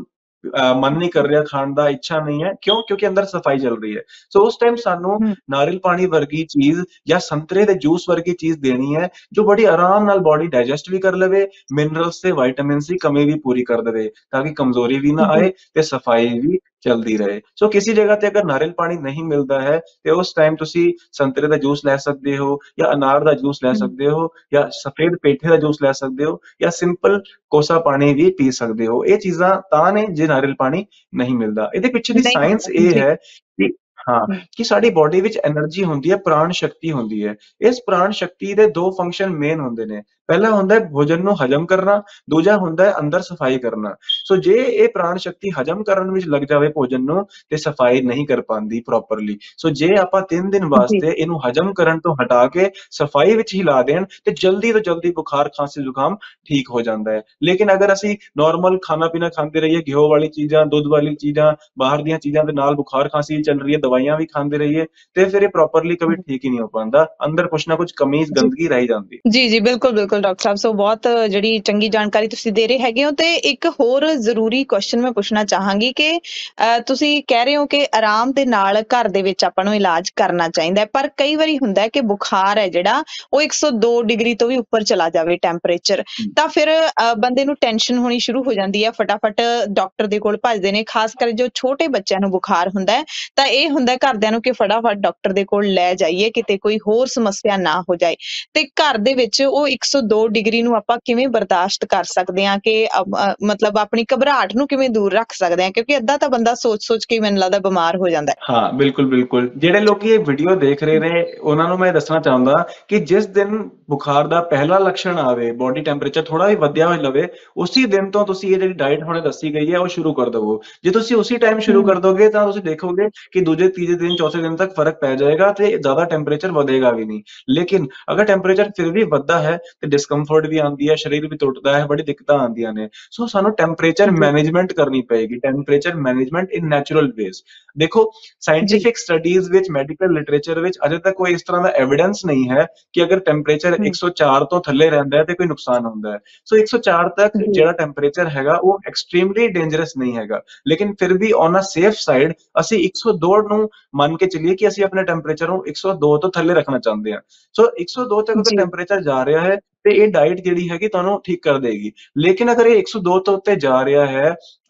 ਮਨ ਨਹੀਂ ਕਰ ਰਿਹਾ ਖਾਣ ਦਾ, ਇੱਛਾ ਨਹੀਂ ਹੈ, ਕਿਉਂ? ਕਿਉਂਕਿ ਅੰਦਰ ਸਫਾਈ ਚੱਲ ਰਹੀ ਹੈ। ਸੋ ਉਸ ਟਾਈਮ ਸਾਨੂੰ ਹੂੰ, ਨਾਰੀਅਲ ਪਾਣੀ ਵਰਗੀ ਚੀਜ਼ ਜਾਂ ਸੰਤਰੇ ਦੇ ਜੂਸ ਵਰਗੀ ਚੀਜ਼ ਦੇਣੀ ਹੈ, ਜੋ ਬੜੀ ਆਰਾਮ ਨਾਲ ਬॉडी ਡਾਈਜੈਸਟ ਵੀ ਕਰ ਲਵੇ, ਮਿਨਰਲਸ ਤੇ ਵਿਟਾਮਿਨਸ ਦੀ ਕਮੀ ਵੀ ਪੂਰੀ ਕਰ ਦੇਵੇ, ਤਾਂ ਕਿ ਕਮਜ਼ੋਰੀ ਵੀ ਨਾ ਜੀ, ਆਏ ਤੇ ਸਫਾਈ ਵੀ ਚਲਦੀ ਰਹੇ। ਸੋ ਕਿਸੇ ਜਗ੍ਹਾ ਤੇ ਅਗਰ ਨਾਰੀਅਲ ਪਾਣੀ ਨਹੀਂ ਮਿਲਦਾ ਹੈ ਤੇ ਉਸ ਟਾਈਮ ਤੁਸੀਂ ਸੰਤਰੇ ਦਾ ਜੂਸ ਲੈ ਸਕਦੇ ਹੋ, ਜਾਂ ਅਨਾਰ ਦਾ ਜੂਸ ਲੈ ਹੂੰ, ਸਕਦੇ ਹੋ, ਜਾਂ ਸਫੇਦ ਪੇਠੇ ਦਾ ਜੂਸ ਲੈ ਸਕਦੇ ਹੋ, ਜਾਂ ਸਿੰਪਲ ਕੋਸਾ ਪਾਣੀ ਵੀ ਪੀ ਸਕਦੇ ਹੋ। ਇਹ ਚੀਜ਼ਾਂ ਤਾਂ ਨੇ ਜੇ ਨਾਰੀਅਲ ਪਾਣੀ ਨਹੀਂ ਮਿਲਦਾ। ਇਹਦੇ ਪਿੱਛੇ ਦੀ ਨਹੀਂ ਸਾਇੰਸ ਮਿਲਦਾ, ਇਹ ਜੀ, ਹੈ ਕਿ ਹਾਂ, ਹੂੰ, ਕਿ ਸਾਡੀ ਬॉडी ਵਿੱਚ એનર્ਜੀ ਹੁੰਦੀ ਹੈ, ਪ੍ਰਾਣ ਸ਼ਕਤੀ ਹੁੰਦੀ ਹੈ। ਇਸ ਪ੍ਰਾਣ ਸ਼ਕਤੀ ਦੇ 2 ਫੰਕਸ਼ਨ ਮੇਨ ਹੁੰਦੇ ਨੇ। ਪਹਿਲਾ ਹੁੰਦਾ ਹੈ ਭੋਜਨ ਨੂੰ ਹਜ਼ਮ ਕਰਨਾ, ਦੂਜਾ ਹੁੰਦਾ ਹੈ ਅੰਦਰ ਸਫਾਈ ਕਰਨਾ। ਸੋ ਜੇ ਇਹ ਪ੍ਰਾਣ ਸ਼ਕਤੀ ਹਜ਼ਮ ਕਰਨ ਵਿੱਚ ਲੱਗ ਜਾਵੇ ਭੋਜਨ ਨੂੰ, ਤੇ ਸਫਾਈ ਨਹੀਂ ਕਰ ਪਾਉਂਦੀ ਪ੍ਰੋਪਰਲੀ। ਸੋ ਜੇ ਆਪਾਂ 3 ਦਿਨ ਜੀ, ਵਾਸਤੇ ਇਹਨੂੰ ਹਜ਼ਮ ਕਰਨ ਤੋਂ ਹਟਾ ਕੇ ਸਫਾਈ ਵਿੱਚ ਹੀ ਲਾ ਦੇਣ, ਤੇ ਜਲਦੀ ਤੋਂ ਜਲਦੀ ਬੁਖਾਰ, ਖਾਂਸੀ, ਜ਼ੁਕਾਮ ਠੀਕ ਹੋ ਜਾਂਦਾ ਹੈ। ਲੇਕਿਨ ਅਗਰ ਅਸੀਂ ਨਾਰਮਲ ਖਾਣਾ-ਪੀਣਾ ਖਾਂਦੇ ਰਹੀਏ, ਘਿਓ ਵਾਲੀ ਚੀਜ਼ਾਂ, ਦੁੱਧ ਵਾਲੀ ਚੀਜ਼ਾਂ, ਬਾਹਰ ਦੀਆਂ ਚੀਜ਼ਾਂ ਦੇ ਨਾਲ ਬੁਖਾਰ, ਖਾਂਸੀ ਚੱਲ ਰਹੀ ਹੈ, ਦਵਾਈਆਂ ਵੀ ਖਾਂਦੇ ਰਹੀਏ, ਤੇ ਫਿਰ ਇਹ ਪ੍ਰੋਪਰਲੀ ਕभी ਹੂੰ, ਠੀਕ ਹੀ ਨਹੀਂ ਹੋ ਪਾਉਂਦਾ। ਅੰਦਰ ਕੁਛ ਨਾ ਕੁਛ ਕਮੀ, ਜੀ। ਗੰਦਗੀ ਰਹਿ ਜਾਂਦੀ। ਜੀ, ਜੀ, ਬਿਲਕੁਲ, ਬਿਲਕੁਲ ਡਾਕਟਰ ਸਾਹਿਬ। ਸੋ ਬਹੁਤ ਜਿਹੜੀ ਚੰਗੀ ਜਾਣਕਾਰੀ ਤੁਸੀਂ ਦੇ ਰਹੇ ਹੈਗੇ ਹੋ, ਤੇ ਇੱਕ ਹੋਰ ਜ਼ਰੂਰੀ ਕੁਐਸਚਨ ਮੈਂ ਪੁੱਛਣਾ ਚਾਹਾਂਗੀ ਕਿ ਤੁਸੀਂ ਕਹਿ ਰਹੇ ਹੋ ਕਿ ਆਰਾਮ ਦੇ ਨਾਲ ਘਰ ਦੇ ਵਿੱਚ ਆਪਾਂ ਨੂੰ ਇਲਾਜ ਕਰਨਾ ਚਾਹੀਦਾ ਹੈ, ਪਰ ਕਈ ਵਾਰੀ ਹੁੰਦਾ ਹੈ ਕਿ ਬੁਖਾਰ ਹੈ ਜਿਹੜਾ ਉਹ 102 ਡਿਗਰੀ ਤੋਂ ਵੀ ਉੱਪਰ ਚਲਾ ਜਾਵੇ ਟੈਂਪਰੇਚਰ, ਤਾਂ ਫਿਰ ਬੰਦੇ ਨੂੰ ਟੈਨਸ਼ਨ ਹੋਣੀ ਸ਼ੁਰੂ ਹੋ ਜਾਂਦੀ ਹੈ, ਫਟਾਫਟ ਡਾਕਟਰ ਦੇ ਕੋਲ ਭੱਜਦੇ ਨੇ। ਖਾਸ ਕਰ ਜੋ ਛੋਟੇ ਬੱਚਿਆਂ ਨੂੰ ਬੁਖਾਰ ਹੁੰਦਾ ਹੈ, ਤਾਂ ਇਹ ਹੁੰਦਾ ਹੈ ਘਰਦਿਆਂ ਨੂੰ ਕਿ ਫਟਾਫਟ ਡਾਕਟਰ ਦੇ ਕੋਲ ਲੈ ਜਾਈਏ, ਕਿਤੇ ਕੋਈ ਹੋਰ ਸਮੱਸਿਆ ਨਾ ਹੋ ਜਾਏ। ਤੇ ਘਰ ਦੇ ਵਿੱਚ ਉਹ 102 ਡਿਗਰੀ ਨੂੰ ਆਪਾਂ ਕਿਵੇਂ ਬਰਦਾਸ਼ਤ ਕਰ ਸਕਦੇ ਹਾਂ ਕਿ ਮਤਲਬ ਆਪਣੀ ਘਬਰਾਹਟ ਨੂੰ ਕਿਵੇਂ ਦੂਰ ਰੱਖ ਸਕਦੇ ਹਾਂ, ਕਿਉਂਕਿ ਅੱਧਾ ਤਾਂ ਬੰਦਾ ਸੋਚ-ਸੋਚ ਕੇ ਹੀ ਮੈਨੂੰ ਲੱਗਦਾ ਬਿਮਾਰ ਹੋ ਜਾਂਦਾ ਹੈ। ਹਾਂ, ਬਿਲਕੁਲ, ਬਿਲਕੁਲ। ਜਿਹੜੇ ਲੋਕੀ ਇਹ ਵੀਡੀਓ ਦੇਖ ਰਹੇ ਨੇ, ਉਹਨਾਂ ਨੂੰ ਮੈਂ ਦੱਸਣਾ ਚਾਹੁੰਦਾ ਕਿ ਜਿਸ ਦਿਨ ਬੁਖਾਰ ਦਾ ਪਹਿਲਾ ਲੱਛਣ ਆਵੇ, ਬॉडी ਟੈਂਪਰੇਚਰ ਥੋੜਾ ਵੀ ਵਧਿਆ ਹੋਇਆ ਲਵੇ, ਉਸੀ ਦਿਨ ਤੋਂ ਤੁਸੀਂ ਇਹ ਜਿਹੜੀ ਡਾਇਟ ਹੁਣੇ ਦੱਸੀ ਗਈ ਹੈ, ਉਹ ਸ਼ੁਰੂ ਕਰ ਦਵੋ। ਜੇ ਤੁਸੀਂ ਉਸੀ ਟਾਈਮ ਸ਼ੁਰੂ ਹੂੰ, ਕਰ ਦੋਗੇ, ਤਾਂ ਤੁਸੀਂ ਦੇਖੋਗੇ ਕਿ ਦੂਜੇ, ਤੀਜੇ ਦਿਨ, ਚੌਥੇ ਦਿਨ ਤੱਕ ਫ਼ਰਕ ਪੈ ਜਾਏਗਾ ਤੇ ਜ਼ਿਆਦਾ ਟੈਂਪਰੇਚਰ ਵਧੇਗਾ ਵੀ ਨਹੀਂ। ਲੇਕਿਨ ਅਗਰ ਟੈਂਪਰੇਚਰ ਫਿਰ ਵੀ ਵੱਧਦਾ ਹੈ, ਤੇ ਡਿਸਕੰਫਰਟ ਵੀ ਆਉਂਦੀ ਹੈ, ਸਰੀਰ ਵੀ ਟੁੱਟਦਾ ਹੈ, ਬੜੀ ਦਿੱਕਤਾਂ ਆਉਂਦੀਆਂ ਨੇ। ਸੋ ਸਾਨੂੰ ਟੈਂਪਰੇਚਰ ਜੀ, ਮੈਨੇਜਮੈਂਟ ਕਰਨੀ ਪਏਗੀ, temperature management in natural ways. ਦੇਖੋ, ਜੀ, ਸਾਇੰਟਿਫਿਕ ਸਟੱਡੀਜ਼ ਵਿੱਚ, ਮੈਡੀਕਲ ਲਿਟਰੇਚਰ ਵਿੱਚ ਅਜੇ ਤੱਕ ਕੋਈ ਇਸ ਤਰ੍ਹਾਂ ਦਾ ਐਵੀਡੈਂਸ ਨਹੀਂ ਹੈ ਕਿ ਅਗਰ ਟੈਂਪਰੇਚਰ ਹੂੰ, 104 ਤੋਂ ਥੱਲੇ ਰਹਿੰਦਾ ਹੈ ਤੇ ਕੋਈ ਨੁਕਸਾਨ ਹੁੰਦਾ ਹੈ। ਸੋ 104 ਤੱਕ ਜੀ, ਜਿਹੜਾ ਟੈਂਪਰੇਚਰ ਹੈਗਾ ਉਹ ਐਕਸਟ੍ਰੀਮਲੀ ਡੇਂਜਰਸ ਨਹੀਂ ਹੈਗਾ। ਲੇਕਿਨ ਫਿਰ ਵੀ ਔਨ ਅ ਸੇਫ ਸਾਈਡ ਅਸੀਂ 102 ਨੂੰ ਮੰਨ ਕੇ ਚੱਲੀਏ ਕਿ ਅਸੀਂ ਆਪਣੇ ਟੈਂਪਰੇਚਰ ਨੂੰ 102 ਤੋਂ ਥੱਲੇ ਰੱਖਣਾ ਚਾਹੁੰਦੇ ਹਾਂ। ਸੋ 102 ਤੱਕ ਅਗਰ ਜੀ, ਟੈਂਪਰੇਚਰ ਜਾ ਰਿਹਾ ਹੈ, ਤੇ ਇਹ ਡਾਈਟ ਜਿਹੜੀ ਹੈਗੀ ਤੁਹਾਨੂੰ ਠੀਕ ਕਰ ਦੇਗੀ। ਲੇਕਿਨ ਅਗਰ ਇਹ 102 ਤੋਂ ਉੱਤੇ ਜਾ ਰਿਹਾ ਹੈ,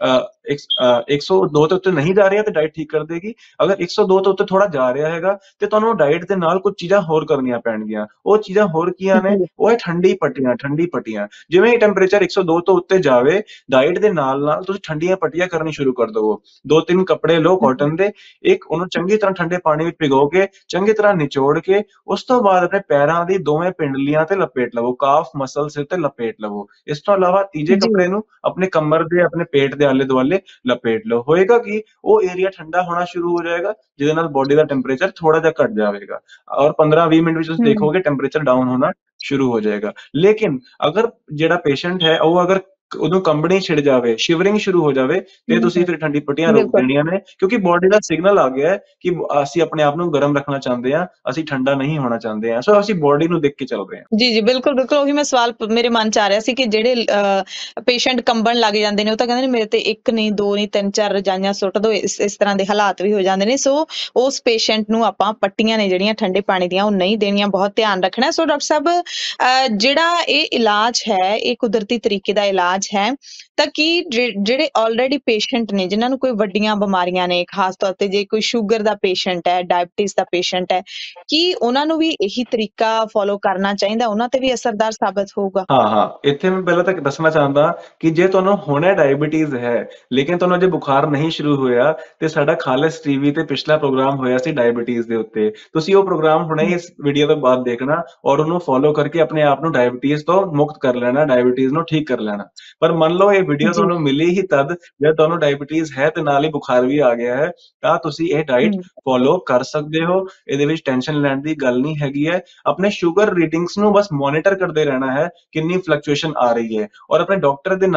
102 ਤੋਂ ਉੱਤੇ ਨਹੀਂ ਜਾ ਰਿਹਾ, ਤੇ ਡਾਈਟ ਠੀਕ ਕਰ ਦੇਗੀ। ਅਗਰ 102 ਤੋਂ ਉੱਤੇ ਥੋੜਾ ਜਾ ਰਿਹਾ ਹੈਗਾ, ਤੇ ਤੁਹਾਨੂੰ ਡਾਈਟ ਦੇ ਨਾਲ ਕੁਝ ਚੀਜ਼ਾਂ ਹੋਰ ਕਰਨੀਆਂ ਪੈਣਗੀਆਂ। ਉਹ ਚੀਜ਼ਾਂ ਹੋਰ ਕੀਆਂ ਨੇ? ਜੀ, ਉਹ ਹੈ ਠੰਡੀ ਪੱਟੀਆਂ, ਠੰਡੀ ਪੱਟੀਆਂ। ਜਿਵੇਂ ਹੀ ਟੈਂਪਰੇਚਰ 102 ਤੋਂ ਉੱਤੇ ਜਾਵੇ, ਡਾਈਟ ਦੇ ਨਾਲ-ਨਾਲ ਤੁਸੀਂ ਠੰਡੀਆਂ ਪੱਟੀਆਂ ਕਰਨੀ ਸ਼ੁਰੂ ਕਰ ਦਵੋ। 2-3 ਕੱਪੜੇ ਲਓ ਹੂੰ, ਕਾਟਨ ਦੇ, ਇੱਕ ਉਹਨੂੰ ਚੰਗੀ ਤਰ੍ਹਾਂ ਠੰਡੇ ਪਾਣੀ ਵਿੱਚ ਭਿਗੋ ਕੇ, ਚੰਗੀ ਤਰ੍ਹਾਂ ਨਿਚੋੜ ਕੇ, ਉਸ ਤੋਂ ਬਾਅਦ ਆਪਣੇ ਪੈਰਾਂ ਦੀ ਦੋਵੇਂ ਪਿੰਡਲੀਆਂ ਤੇ ਲਪੇਟ ਲਵੋ, ਕਾਫ ਮਸਲਸ ਤੇ ਲਪੇਟ ਲਵੋ। ਇਸ ਤੋਂ ਇਲਾਵਾ ਤੀਜੇ ਜੀ, ਕੱਪੜੇ ਨੂੰ ਆਪਣੇ ਕਮਰ ਦੇ, ਆਪਣੇ ਪੇਟ ਦੇ ਆਲੇ-ਦੁਆਲੇ ਲਪੇਟ ਲਓ। ਹੋਏਗਾ ਕੀ? ਉਹ ਏਰੀਆ ਠੰਡਾ ਹੋਣਾ ਸ਼ੁਰੂ ਹੋ ਜਾਏਗਾ, ਜਿਹਦੇ ਨਾਲ ਬॉडी ਦਾ ਟੈਂਪਰੇਚਰ ਥੋੜਾ ਜਿਹਾ ਘਟ ਜਾਵੇਗਾ, ਔਰ 15-20 ਮਿੰਟ ਵਿੱਚ ਤੁਸੀਂ ਹੂੰ, ਦੇਖੋਗੇ ਟੈਂਪਰੇਚਰ ਡਾਊਨ ਹੋਣਾ ਸ਼ੁਰੂ ਹੋ ਜਾਏਗਾ। ਲੇਕਿਨ ਅਗਰ ਜਿਹੜਾ ਪੇਸ਼ੈਂਟ ਹੈ, ਉਹ ਅਗਰ ਉਹਨੂੰ ਕੰਬਣੀ ਛਿੜ ਜਾਵੇ, ਸ਼ਿਵਰਿੰਗ ਸ਼ੁਰੂ ਹੋ ਜਾਵੇ, ਤੇ ਹੂੰ, ਤੁਸੀਂ ਫਿਰ ਠੰਡੀ ਪੱਟੀਆਂ ਰੋਕ ਬਿਲਕੁਲ। ਦੇਣੀਆਂ ਨੇ, ਕਿਉਂਕਿ ਬॉडी ਦਾ ਸਿਗਨਲ ਆ ਗਿਆ ਹੈ ਕਿ ਅਸੀਂ ਆਪਣੇ ਆਪ ਨੂੰ ਗਰਮ ਰੱਖਣਾ ਚਾਹੁੰਦੇ ਹਾਂ, ਅਸੀਂ ਠੰਡਾ ਨਹੀਂ ਹੋਣਾ ਚਾਹੁੰਦੇ ਹਾਂ। ਸੋ ਅਸੀਂ ਬॉडी ਨੂੰ ਦੇਖ ਕੇ ਚੱਲ ਰਹੇ ਹਾਂ। ਜੀ, ਜੀ, ਬਿਲਕੁਲ, ਬਿਲਕੁਲ, ਉਹੀ ਮੈਂ ਸਵਾਲ ਮੇਰੇ ਮਨ 'ਚ ਆ ਰਿਹਾ ਸੀ ਕਿ ਜਿਹੜੇ ਪੇਸ਼ੈਂਟ ਕੰਬਣ ਲੱਗ ਜਾਂਦੇ ਨੇ, ਉਹ ਤਾਂ ਕਹਿੰਦੇ ਨੇ ਮੇਰੇ ਤੇ 1 ਨਹੀਂ, 2 ਨਹੀਂ, 3-4 ਰਜਾਈਆਂ ਸੁੱਟ ਦਿਓ, ਇਸ ਤਰ੍ਹਾਂ ਦੇ ਹਾਲਾਤ ਵੀ ਹੋ ਜਾਂਦੇ ਨੇ। ਸੋ ਉਸ ਪੇਸ਼ੈਂਟ ਨੂੰ ਆਪਾਂ ਪੱਟੀਆਂ ਨੇ ਜਿਹੜੀਆਂ ਠੰਡੇ ਪਾਣੀ ਦੀਆਂ, ਉਹ ਨਹੀਂ ਦੇਣੀਆਂ, ਬਹੁਤ ਧਿਆਨ ਰੱਖਣਾ। ਸੋ ਡਾਕਟਰ ਸਾਹਿਬ, ਜਿਹੜਾ ਇਹ ਇਲਾਜ ਹੈ, ਇਹ ਕੁਦਰਤੀ ਤਰੀਕੇ ਦਾ ਇਲਾਜ ਹੈ, ਤਾਂ ਕੀ ਜਿਹੜੇ ਆਲਰੇਡੀ ਪੇਸ਼ੈਂਟ ਨੇ, ਜਿਨ੍ਹਾਂ ਨੂੰ ਕੋਈ ਵੱਡੀਆਂ ਬਿਮਾਰੀਆਂ ਨੇ, ਖਾਸ ਤੌਰ ਤੇ ਜੇ ਕੋਈ ਸ਼ੂਗਰ ਦਾ ਪੇਸ਼ੈਂਟ ਹੈ, ਡਾਇਬਟੀਜ਼ ਦਾ ਪੇਸ਼ੈਂਟ ਹੈ, ਕੀ ਉਹਨਾਂ ਨੂੰ ਵੀ ਇਹੀ ਤਰੀਕਾ ਫੋਲੋ ਕਰਨਾ ਚਾਹੀਦਾ? ਉਹਨਾਂ ਤੇ ਵੀ ਅਸਰਦਾਰ ਸਾਬਤ ਹੋਊਗਾ? ਹਾਂ, ਹਾਂ। ਇੱਥੇ ਮੈਂ ਪਹਿਲਾਂ ਤਾਂ ਦੱਸਣਾ ਚਾਹੁੰਦਾ ਕਿ ਜੇ ਤੁਹਾਨੂੰ ਹੁਣੇ ਡਾਇਬੀਟੀਜ਼ ਹੈ, ਲੇਕਿਨ ਤੁਹਾਨੂੰ ਅਜੇ ਬੁਖਾਰ ਨਹੀਂ ਸ਼ੁਰੂ ਹੋਇਆ, ਤੇ ਸਾਡਾ ਖਾਲਿਸ ਟੀਵੀ ਤੇ ਪਿਛਲਾ ਪ੍ਰੋਗਰਾਮ ਹੋਇਆ ਸੀ ਡਾਇਬੀਟੀਜ਼ ਦੇ ਉੱਤੇ। ਤੁਸੀਂ ਉਹ ਪ੍ਰੋਗਰਾਮ ਹੁਣੇ ਇਸ ਵੀਡੀਓ ਤੋਂ ਬਾਅਦ ਦੇਖਣਾ, ਔਰ ਉਹਨੂੰ ਫੋਲੋ ਕਰਕੇ ਆਪਣੇ ਆਪ ਨੂੰ ਡਾਇਬੀਟੀਜ਼ ਤੋਂ ਮੁਕਤ ਕਰ ਲੈਣਾ, ਡਾਇਬੀਟੀਜ਼ ਨੂੰ ਠੀਕ ਕਰ ਲੈਣਾ। ਪਰ ਮੰਨ ਲਓ ਇਹ ਵੀਡੀਓ ਜੀ, ਤੁਹਾਨੂੰ ਮਿਲੀ ਹੀ ਤਦ, ਜਦ ਤੁਹਾਨੂੰ ਡਾਇਬੀਟੀਜ਼ ਹੈ ਤੇ ਨਾਲ ਹੀ ਬੁਖਾਰ ਵੀ ਆ ਗਿਆ ਹੈ, ਤਾਂ ਤੁਸੀਂ ਇਹ ਡਾਈਟ ਹੂੰ, ਫੋਲੋ ਕਰ ਸਕਦੇ ਹੋ। ਇਹਦੇ ਵਿੱਚ ਟੈਨਸ਼ਨ ਲੈਣ ਦੀ ਗੱਲ ਨਹੀਂ ਹੈਗੀ ਹੈ। ਆਪਣੇ ਸ਼ੂਗਰ ਰੀਡਿੰਗਸ ਨੂੰ ਬਸ ਮੋਨੀਟਰ ਕਰਦੇ ਰਹਿਣਾ ਹੈ, ਕਿੰਨੀ ਫਲਕਚੁਏਸ਼ਨ ਆ ਰਹੀ ਹੈ, ਔਰ ਆਪਣੇ ਡਾਕਟਰ ਦੇ ਨਾਲ ਜੀ,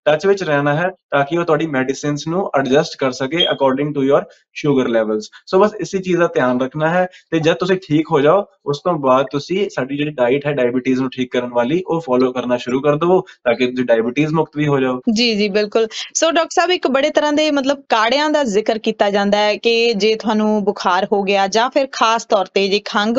ਟੱਚ ਵਿੱਚ ਰਹਿਣਾ ਹੈ ਤਾਂ ਕਿ ਉਹ ਤੁਹਾਡੀ ਮੈਡੀਸਿਨਸ ਨੂੰ ਐਡਜਸਟ ਕਰ ਸਕੇ according to your sugar levels. So ਬਸ ਇਸੇ ਚੀਜ਼ ਦਾ ਧਿਆਨ ਰੱਖਣਾ ਹੈ ਤੇ ਜਦ ਤੁਸੀਂ ਠੀਕ ਹੋ ਜਾਓ ਉਸ ਤੋਂ ਬਾਅਦ ਤੁਸੀਂ ਸਾਡੀ ਜਿਹੜੀ ਡਾਈਟ ਹੈ ਡਾਇਬੀਟੀਜ਼ ਨੂੰ ਠੀਕ ਕਰਨ ਵਾਲੀ ਉਹ ਫੋਲੋ ਕਰਨਾ ਸ਼ੁਰੂ ਕਰ ਦਿਓ ਤਾਂ ਕਿ ਤੁਸੀਂ ਡਾਇਬੀਟੀਜ਼ ਮੁਕਤ ਵੀ ਹੋ ਜਾਓ। ਜੀ, ਜੀ, ਬਿਲਕੁਲ। ਸੋ ਡਾਕਟਰ ਸਾਹਿਬ ਇੱਕ ਬੜੇ ਤਰ੍ਹਾਂ ਦੇ ਮਤਲਬ ਕਾੜਿਆਂ ਦਾ ਜ਼ਿਕਰ ਕੀਤਾ ਜਾਂਦਾ ਹੈ ਕਿ ਜੇ ਤੁਹਾਨੂੰ ਬੁਖਾਰ ਹੋ ਗਿਆ ਜਾਂ ਫਿਰ ਖ਼ਾਸ ਤੌਰ ਤੇ ਜੇ ਖੰਘ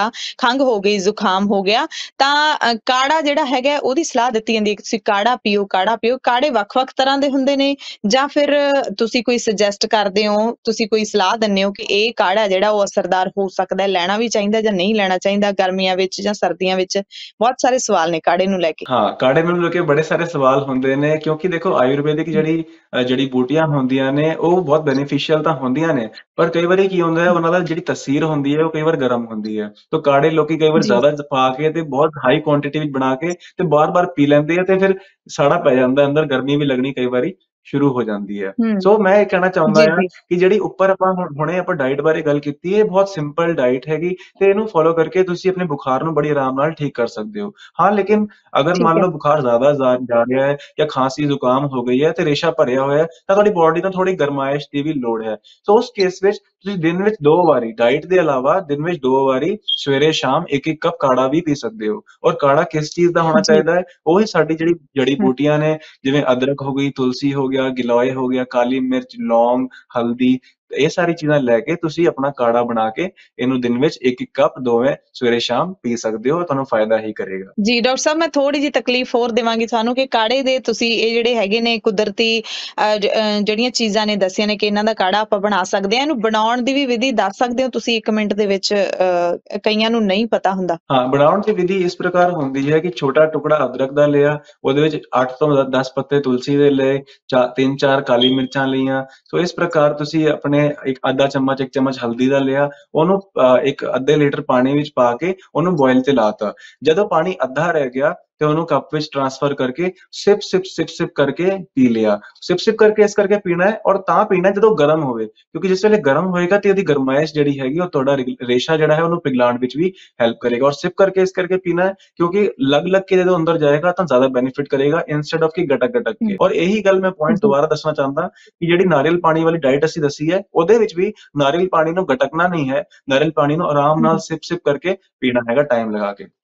ਹੋ ਗਈ, ਜ਼ੁਕਾਮ ਹੋ ਗਿਆ ਤਾਂ ਕਾੜਾ ਜਿਹੜਾ ਹੈਗਾ ਉਹਦੀ ਸਲਾਹ ਦਿੱਤੀ ਜਾਂਦੀ ਹੈ ਕਿ ਤੁਸੀਂ ਕਾੜਾ ਪੀਓ, ਕਾੜਾ ਪੀਓ। ਕਾੜੇ ਵੱਖ-ਵੱਖ ਤਰ੍ਹਾਂ ਦੇ ਹੁੰਦੇ ਨੇ ਜਾਂ ਫਿਰ ਤੁਸੀਂ ਕੋਈ ਸੁਜੈਸਟ ਕਰਦੇ ਹੋ, ਤੁਸੀਂ ਕੋਈ ਸਲਾਹ ਦਿੰਦੇ ਹੋ ਕਿ ਇਹ ਕਾੜਾ ਜਿਹੜਾ ਉਹ ਅਸਰਦਾਰ ਹੋ ਸਕਦਾ ਹੈ, ਲੈਣਾ ਵੀ ਚਾਹੀਦਾ ਜਾਂ ਨਹੀਂ ਲੈਣਾ ਚਾਹੀਦਾ ਗਰਮੀਆਂ ਵਿੱਚ ਜਾਂ ਸਰਦੀਆਂ ਵਿੱਚ? ਬਹੁਤ ਸਾਰੇ ਸਵਾਲ ਨੇ ਕਾੜੇ ਨੂੰ ਲੈ ਕੇ। ਹਾਂ, ਕਾੜੇ ਨੂੰ ਲੈ ਕੇ ਬੜੇ ਸਾਰੇ ਸਵਾਲ ਹੁੰਦੇ ਨੇ ਕਿਉਂਕਿ ਦੇਖੋ ਆਯੁਰਵੈਦਿਕ ਜੜੀ ਬੂਟੀਆਂ ਹੁੰਦੀਆਂ ਨੇ ਉਹ ਬਹੁਤ ਬੈਨੀਫੀਸ਼ੀਅਲ ਤਾਂ ਹੁੰਦੀਆਂ ਨੇ ਪਰ ਕਈ ਵਾਰੀ ਕੀ ਹੁੰਦਾ ਹੈ ਉਹਨਾਂ ਦਾ ਜਿਹੜੀ ਤਸੀਰ ਹੁੰਦੀ ਹੈ ਉਹ ਕਈ ਵਾਰ ਗਰਮ ਹੁੰਦੀ ਹੈ ਤਾਂ ਕਾੜੇ ਲੋਕੀ ਕਈ ਵਾਰ ਜੀ, ਜ਼ਿਆਦਾ ਪਾ ਕੇ ਤੇ ਬਹੁਤ ਹਾਈ ਕੁਆਂਟੀਟੀ ਵਿੱਚ ਬਣਾ ਕੇ ਤੇ ਬਾਰ-ਬਾਰ ਪੀ ਲੈਂਦੇ ਆ ਤੇ ਫਿਰ ਸਾੜਾ ਪੈ ਜਾਂਦਾ ਅੰਦਰ ਗਰਮੀ ਵੀ ਲੱਗਣੀ ਕਈ ਵਾਰੀ ਸ਼ੁਰੂ ਹੋ ਜਾਂਦੀ ਹੈ। ਹੂੰ, ਸੋ ਮੈਂ ਇਹ ਕਹਿਣਾ ਚਾਹੁੰਦਾ ਜੀ, ਆ ਜੀ, ਕਿ ਜਿਹੜੀ ਉੱਪਰ ਆਪਾਂ ਹੁਣੇ ਆਪਾਂ ਡਾਈਟ ਬਾਰੇ ਗੱਲ ਕੀਤੀ ਇਹ ਬਹੁਤ ਸਿੰਪਲ ਡਾਈਟ ਹੈਗੀ ਤੇ ਇਹਨੂੰ ਫੋਲੋ ਕਰਕੇ ਤੁਸੀਂ ਆਪਣੇ ਬੁਖਾਰ ਨੂੰ ਬੜੀ ਆਰਾਮ ਨਾਲ ਠੀਕ ਕਰ ਸਕਦੇ ਹੋ। ਹਾਂ ਲੇਕਿਨ ਅਗਰ ਠੀਕ ਮੰਨ ਹੈ। ਲਓ ਬੁਖਾਰ ਜ਼ਿਆਦਾ ਜਾ ਰਿਹਾ ਹੈ ਜਾਂ ਖਾਂਸੀ ਜ਼ੁਕਾਮ ਹੋ ਗਈ ਹੈ ਤੇ ਰੇਸ਼ਾ ਭਰਿਆ ਹੋਇਆ ਹੈ ਤਾਂ ਤੁਹਾਡੀ ਬੋਡੀ ਨੂੰ ਥੋੜੀ ਗਰਮਾਇਸ਼ ਦੀ ਵੀ ਲੋੜ ਹੈ। ਸੋ ਉਸ ਕੇਸ ਵਿੱਚ ਤੁਸੀਂ ਦਿਨ ਵਿੱਚ 2 ਵਾਰੀ ਡਾਈਟ ਦੇ ਇਲਾਵਾ ਦਿਨ ਵਿੱਚ 2 ਵਾਰੀ ਸਵੇਰੇ ਸ਼ਾਮ 1-1 ਕੱਪ ਕਾੜਾ ਵੀ ਪੀ ਸਕਦੇ ਹੋ। ਔਰ ਕਾੜਾ ਕਿਸ ਚੀਜ਼ ਦਾ ਹੋਣਾ ਜੀ, ਚਾਹੀਦਾ ਹੈ ਉਹੀ ਸਾਡੀ ਜਿਹੜੀ ਜੜੀ ਹੂੰ, ਬੂਟੀਆਂ ਨੇ ਜਿਵੇਂ ਅਦਰਕ ਹੋ ਗਈ, ਤੁਲਸੀ ਹੋ ਗਿਆ, ਗਿਲੋਏ ਹੋ ਗਿਆ, ਕਾਲੀ ਮਿਰਚ, ਲੌਂਗ, ਹਲਦੀ ਇਹ ਸਾਰੀ ਚੀਜ਼ਾਂ ਲੈ ਕੇ ਤੁਸੀਂ ਆਪਣਾ ਕਾੜਾ ਬਣਾ ਕੇ ਇਹਨੂੰ ਦਿਨ ਵਿੱਚ 1-1 ਕੱਪ ਦੋਵੇਂ ਸਵੇਰੇ ਸ਼ਾਮ ਪੀ ਸਕਦੇ ਹੋ ਤੁਹਾਨੂੰ ਫਾਇਦਾ ਹੀ ਕਰੇਗਾ। ਜੀ ਡਾਕਟਰ ਸਾਹਿਬ ਮੈਂ ਥੋੜੀ ਜਿਹੀ ਤਕਲੀਫ ਹੋਰ ਦੇਵਾਂਗੀ ਤੁਹਾਨੂੰ ਕਿ ਕਾੜੇ ਦੇ ਤੁਸੀਂ ਇਹ ਜਿਹੜੇ ਹੈਗੇ ਨੇ ਕੁਦਰਤੀ ਜਿਹੜੀਆਂ ਚੀਜ਼ਾਂ ਨੇ ਦੱਸੀਆਂ ਨੇ ਕਿ ਇਹਨਾਂ ਦਾ ਕਾੜਾ ਆਪਾਂ ਬਣਾ ਸਕਦੇ ਹਾਂ ਇਹਨੂੰ ਬਣਾਉਣ ਦੀ ਵੀ ਵਿਧੀ ਦੱਸ ਸਕਦੇ ਹੋ ਤੁਸੀਂ 1 ਮਿੰਟ ਦੇ ਵਿੱਚ? ਕਈਆਂ ਨੂੰ ਨਹੀਂ ਪਤਾ ਹੁੰਦਾ। हाँ, बनाउण ਦੀ ਵਿਧੀ ਇਸ ਪ੍ਰਕਾਰ ਹੁੰਦੀ ਹੈ ਕਿ ਛੋਟਾ ਟੁਕੜਾ ਅਦਰਕ ਦਾ ਲਿਆ, ਉਹਦੇ ਵਿੱਚ 8 ਤੋਂ 10 ਪੱਤੇ ਤੁਲਸੀ ਦੇ ਲਏ, 3-4 ਕਾਲੀ ਮਿਰਚਾਂ ਲਈਆਂ। ਸੋ ਇਸ ਪ੍ਰਕਾਰ ਤੁਸੀਂ ਆਪਣੇ ਇੱਕ ਅੱਧਾ ਚਮਚ, 1 ਚਮਚ ਹਲਦੀ ਦਾ ਲਿਆ, ਉਹਨੂੰ ਇੱਕ ਅੱਧੇ ਲੀਟਰ ਪਾਣੀ ਵਿੱਚ ਪਾ ਕੇ ਉਹਨੂੰ ਬੋਇਲ ਤੇ ਲਾਤਾ। ਜਦੋਂ ਪਾਣੀ ਅੱਧਾ ਰਹਿ ਗਿਆ ਤੇ ਉਹਨੂੰ ਕੱਪ ਵਿੱਚ ਟ੍ਰਾਂਸਫਰ ਕਰਕੇ ਸਿਪ ਕਰਕੇ ਪੀ ਲਿਆ। ਸਿਪ ਕਰਕੇ ਇਸ ਕਰਕੇ ਪੀਣਾ ਹੈ ਔਰ ਤਾਂ ਪੀਣਾ ਹੈ ਜਦੋਂ ਗਰਮ ਹੋਵੇ ਕਿਉਂਕਿ ਜਿਸ ਵੇਲੇ ਗਰਮ ਹੋਏਗਾ ਤੇ ਉਹਦੀ ਗਰਮਾਇਸ਼ ਜਿਹੜੀ ਹੈਗੀ ਉਹ ਤੁਹਾਡਾ ਰੇਸ਼ਾ ਜਿਹੜਾ ਹੈ ਉਹਨੂੰ ਪਿਘਲਾਉਣ ਵਿੱਚ ਵੀ हेल्प करेगा और सिप करके इस करके पीना है क्योंकि लग के ਜਦੋਂ ਅੰਦਰ ਜਾਏਗਾ ਤਾਂ ਜ਼ਿਆਦਾ ਬੈਨੀਫਿਟ ਕਰੇਗਾ ਇਨਸਟੈਡ ਆਫ ਕਿ ਗਟਕ ਹੂੰ, ਕੇ। ਔਰ ਇਹੀ ਗੱਲ ਮੈਂ ਪੁਆਇੰਟ ਜੀ, ਦੁਬਾਰਾ ਦੱਸਣਾ ਚਾਹੁੰਦਾ ਕਿ ਜਿਹੜੀ ਨਾਰੀਅਲ ਪਾਣੀ ਵਾਲੀ ਡਾਈਟ ਅਸੀਂ ਦੱਸੀ ਹੈ ਉਹਦੇ ਵਿੱਚ ਵੀ ਨਾਰੀਅਲ ਪਾਣੀ ਨੂੰ ਗਟਕਣਾ ਨਹੀਂ ਹੈ, ਨਾਰੀਅਲ ਪਾਣੀ ਨੂੰ ਆਰਾਮ ਨਾਲ ਹੂੰ, ਸਿਪ ਕਰਕੇ ਪੀਣਾ ਹੈਗਾ ਟਾਈਮ ਲਗਾ ਕੇ।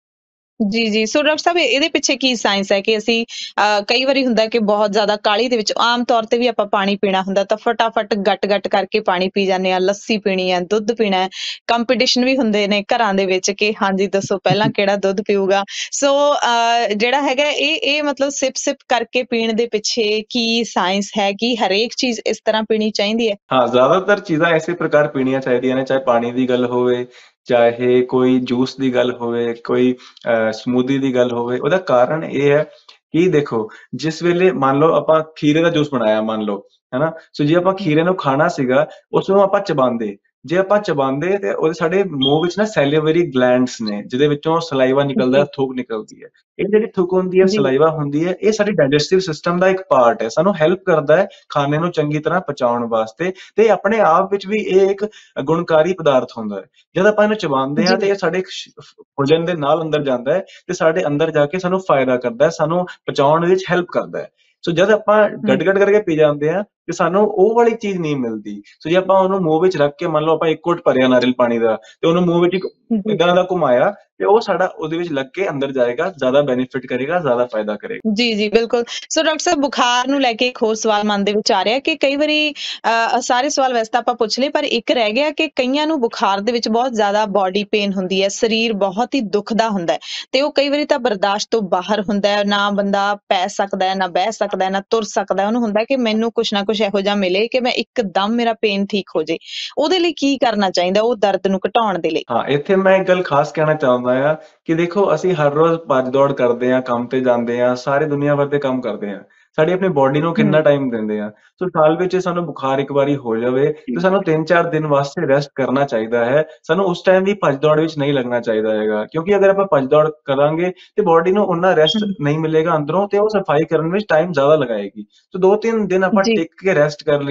ਜੀ, ਜੀ। ਸੋ ਡਾਕਟਰ ਸਾਹਿਬ ਇਹਦੇ ਪਿੱਛੇ ਕੀ ਸਾਇੰਸ ਹੈ ਕਿ ਅਸੀਂ ਕਈ ਵਾਰੀ ਹੁੰਦਾ ਕਿ ਬਹੁਤ ਜ਼ਿਆਦਾ ਕਾਹਲੀ ਦੇ ਵਿੱਚ ਆਮ ਤੌਰ ਤੇ ਵੀ ਆਪਾਂ ਪਾਣੀ ਪੀਣਾ ਹੁੰਦਾ ਤਾਂ ਫਟਾਫਟ ਗਟ ਕਰਕੇ ਪਾਣੀ ਪੀ ਜਾਂਦੇ ਆ, ਲੱਸੀ ਪੀਣੀ ਹੈ, ਦੁੱਧ ਪੀਣਾ ਹੈ। ਕੰਪੀਟੀਸ਼ਨ ਵੀ ਹੁੰਦੇ ਨੇ ਘਰਾਂ ਦੇ ਵਿੱਚ ਕਿ ਹਾਂਜੀ ਦੱਸੋ ਪਹਿਲਾਂ ਕਿਹੜਾ ਦੁੱਧ ਪੀਊਗਾ। ਸੋ ਜਿਹੜਾ ਹੈਗਾ ਇਹ ਮਤਲਬ ਸਿਪ ਕਰਕੇ ਪੀਣ ਦੇ ਪਿੱਛੇ ਕੀ ਸਾਇੰਸ ਹੈ ਕਿ ਹਰੇਕ ਚੀਜ਼ ਇਸ ਤਰ੍ਹਾਂ ਪੀਣੀ ਚਾਹੀਦੀ ਹੈ? हाँ, ज़्यादातर चीज़ां इਸੇ ਪ੍ਰਕਾਰ ਪੀਣੀਆਂ ਚਾਹੀਦੀਆਂ ਨੇ ਚਾਹੇ ਪਾਣੀ ਦੀ ਗੱਲ ਹੋਵੇ, ਚਾਹੇ ਕੋਈ ਜੂਸ ਦੀ ਗੱਲ ਹੋਵੇ, ਕੋਈ ਸਮੂਦੀ ਦੀ ਗੱਲ ਹੋਵੇ। ਉਹਦਾ ਕਾਰਨ ਇਹ ਹੈ ਕਿ ਦੇਖੋ ਜਿਸ ਵੇਲੇ ਮੰਨ ਲਓ ਆਪਾਂ ਖੀਰੇ ਦਾ ਜੂਸ ਬਣਾਇਆ ਮੰਨ ਲਓ, ਹੈਨਾ? ਸੋ ਜੇ ਆਪਾਂ ਖੀਰੇ ਨੂੰ ਖਾਣਾ ਸੀਗਾ ਉਸਨੂੰ ਆਪਾਂ ਚਬਾਂਦੇ, ਜੇ ਆਪਾਂ ਚਬਾਂਦੇ ਤੇ ਉਹਦੇ ਸਾਡੇ ਮੂੰਹ ਵਿੱਚ ਨਾ ਸੈਲਿਵਰੀ ਗਲੈਂਡਸ ਨੇ ਜਿਹਦੇ ਵਿੱਚੋਂ ਸਲਾਈਵਾ ਨਿਕਲਦਾ, ਜੀ, ਥੁੱਕ ਨਿਕਲਦੀ ਹੈ। ਇਹ ਜਿਹੜੀ ਥੁੱਕ ਹੁੰਦੀ ਹੈ, ਜੀ, ਸਲਾਈਵਾ ਹੁੰਦੀ ਹੈ, ਇਹ ਸਾਡੀ ਡਾਈਜੈਸਟਿਵ ਸਿਸਟਮ ਦਾ ਇੱਕ ਪਾਰਟ ਹੈ। ਸਾਨੂੰ ਹੈਲਪ ਕਰਦਾ ਹੈ ਖਾਣੇ ਨੂੰ ਚੰਗੀ ਤਰ੍ਹਾਂ ਪਚਾਉਣ ਵਾਸਤੇ ਤੇ ਆਪਣੇ ਆਪ ਵਿੱਚ ਵੀ ਇਹ ਇੱਕ ਗੁਣਕਾਰੀ ਪਦਾਰਥ ਹੁੰਦਾ ਹੈ। ਜਦ ਆਪਾਂ ਇਹਨੂੰ ਚਬਾਉਂਦੇ ਜੀ, ਹਾਂ ਤੇ ਇਹ ਸਾਡੇ ਭੋਜਨ ਦੇ ਨਾਲ ਅੰਦਰ ਜਾਂਦਾ ਹੈ ਤੇ ਸਾਡੇ ਅੰਦਰ ਜਾ ਕੇ ਸਾਨੂੰ ਫਾਇਦਾ ਕਰਦਾ ਹੈ, ਸਾਨੂੰ ਪਚਾਉਣ ਵਿੱਚ ਹੈਲਪ ਕਰਦਾ ਹੈ। ਸੋ ਜਦ ਆਪਾਂ ਹੂੰ, ਗਟ ਕਰਕੇ ਪੀ ਜਾਂਦੇ ਆ ਤੇ ਸਾਨੂੰ ਉਹ ਵਾਲੀ ਚੀਜ਼ ਨਹੀਂ ਮਿਲਦੀ। ਸੋ ਜੇ ਆਪਾਂ ਉਹਨੂੰ ਮੂੰਹ ਵਿੱਚ ਰੱਖ ਕੇ ਮੰਨ ਲਓ ਆਪਾਂ 1 ਘੁੱਟ ਭਰਿਆ ਨਾਰੀਅਲ ਪਾਣੀ ਦਾ ਤੇ ਉਹਨੂੰ ਮੂੰਹ ਵਿੱਚ ਜੀ। ਏਦਾਂ ਦਾ ਘੁਮਾਇਆ ਤੇ ਉਹ ਸਾਡਾ ਉਹਦੇ ਵਿੱਚ ਲੱਗ ਕੇ ਅੰਦਰ ਜਾਏਗਾ, ਜ਼ਿਆਦਾ ਬੈਨੀਫਿਟ ਕਰੇਗਾ, ਜ਼ਿਆਦਾ ਫਾਇਦਾ ਕਰੇਗਾ। ਜੀ, ਜੀ, ਬਿਲਕੁਲ। ਸੋ ਡਾਕਟਰ ਸਾਹਿਬ ਬੁਖਾਰ ਨੂੰ ਲੈ ਕੇ ਇੱਕ ਹੋਰ ਸਵਾਲ ਮਨ ਦੇ ਵਿੱਚ ਆ ਰਿਹਾ ਕਿ ਕਈ ਵਾਰੀ ਸਾਰੇ ਸਵਾਲ ਵੈਸੇ ਤਾਂ ਆਪਾਂ ਪੁੱਛ ਲਏ ਪਰ ਇੱਕ ਰਹਿ ਗਿਆ ਕਿ ਕਈਆਂ ਨੂੰ ਬੁਖਾਰ ਦੇ ਵਿੱਚ ਬਹੁਤ ਜ਼ਿਆਦਾ ਬਾਡੀ ਪੇਨ ਹੁੰਦੀ ਹੈ, ਸਰੀਰ ਬਹੁਤ ਹੀ ਦੁਖਦਾ ਹੁੰਦਾ ਹੈ ਤੇ ਉਹ ਕਈ ਵਾਰੀ ਤਾਂ ਬਰਦਾਸ਼ਤ ਤੋਂ ਬਾਹਰ ਹੁੰਦਾ ਹੈ, ਨਾ ਬੰਦਾ ਪੈ ਸਕਦਾ ਹੈ, ਨਾ ਬਹਿ ਸਕਦਾ ਹੈ, ਨਾ ਤੁਰ ਸਕਦਾ ਹੈ। ਉਹਨੂੰ ਹੁੰਦਾ ਕਿ ਮੈਨੂੰ ਕੁਛ ਨਾ ਕੁਛ ਇਹੋ ਜਿਹਾ ਮਿਲੇ ਕਿ ਮੈਂ ਇੱਕਦਮ ਮੇਰਾ ਪੇਨ ਠੀਕ ਹੋ ਜੇ। ਉਹਦੇ ਲਈ ਕੀ ਕਰਨਾ ਚਾਹੀਦਾ ਉਹ ਦਰਦ ਨੂੰ ਘਟਾਉਣ ਦੇ ਲਈ? ਹਾਂ, ਇੱਥੇ ਮੈਂ ਇੱਕ ਗੱਲ ਖਾਸ ਕਹਿਣਾ ਚਾਹੁੰਦਾ ਆ ਕਿ ਦੇਖੋ ਅਸੀਂ ਹਰ ਰੋਜ਼ ਭੱਜ ਦੌੜ ਕਰਦੇ ਹਾਂ, ਕੰਮ ਤੇ ਜਾਂਦੇ ਹਾਂ, ਸਾਰੇ ਦੁਨੀਆ ਭਰ ਦੇ ਕੰਮ ਕਰਦੇ ਹਾਂ। ਸਾਡੀ ਆਪਣੀ ਬੋਡੀ ਨੂੰ ਹੂੰ, ਕਿੰਨਾ ਟਾਈਮ ਦਿੰਦੇ ਆ। ਸੋ ਸਾਲ ਵਿੱਚ ਸਾਨੂੰ ਬੁਖਾਰ ਇੱਕ ਵਾਰੀ ਹੋ ਜਾਵੇ ਤੇ ਸਾਨੂੰ 3-4 ਦਿਨ ਵਾਸਤੇ ਰੈਸਟ ਕਰਨਾ ਚਾਹੀਦਾ ਹੈ। ਸਾਨੂੰ ਉਸ ਟਾਈਮ ਵੀ ਭੱਜ ਦੌੜ ਵਿੱਚ ਨਹੀਂ ਲੱਗਣਾ ਚਾਹੀਦਾ ਹੈਗਾ ਕਿਉਂਕਿ ਅਗਰ ਆਪਾਂ ਭੱਜ ਦੌੜ ਕਰਾਂਗੇ ਤੇ ਬੋਡੀ ਨੂੰ ਓਨਾ ਰੈਸਟ ਹੂੰ, ਨਹੀਂ ਮਿਲੇਗਾ ਅੰਦਰੋਂ ਤੇ ਉਹ ਸਫਾਈ ਕਰਨ ਵਿੱਚ ਟਾਈਮ ਜ਼ਿਆਦਾ ਲਗਾਏਗੀ। ਸੋ 2-3 ਦਿਨ ਆਪਾਂ ਜੀ, ਟਿਕ ਕੇ ਰੈਸਟ ਕਰ ਲਈਏ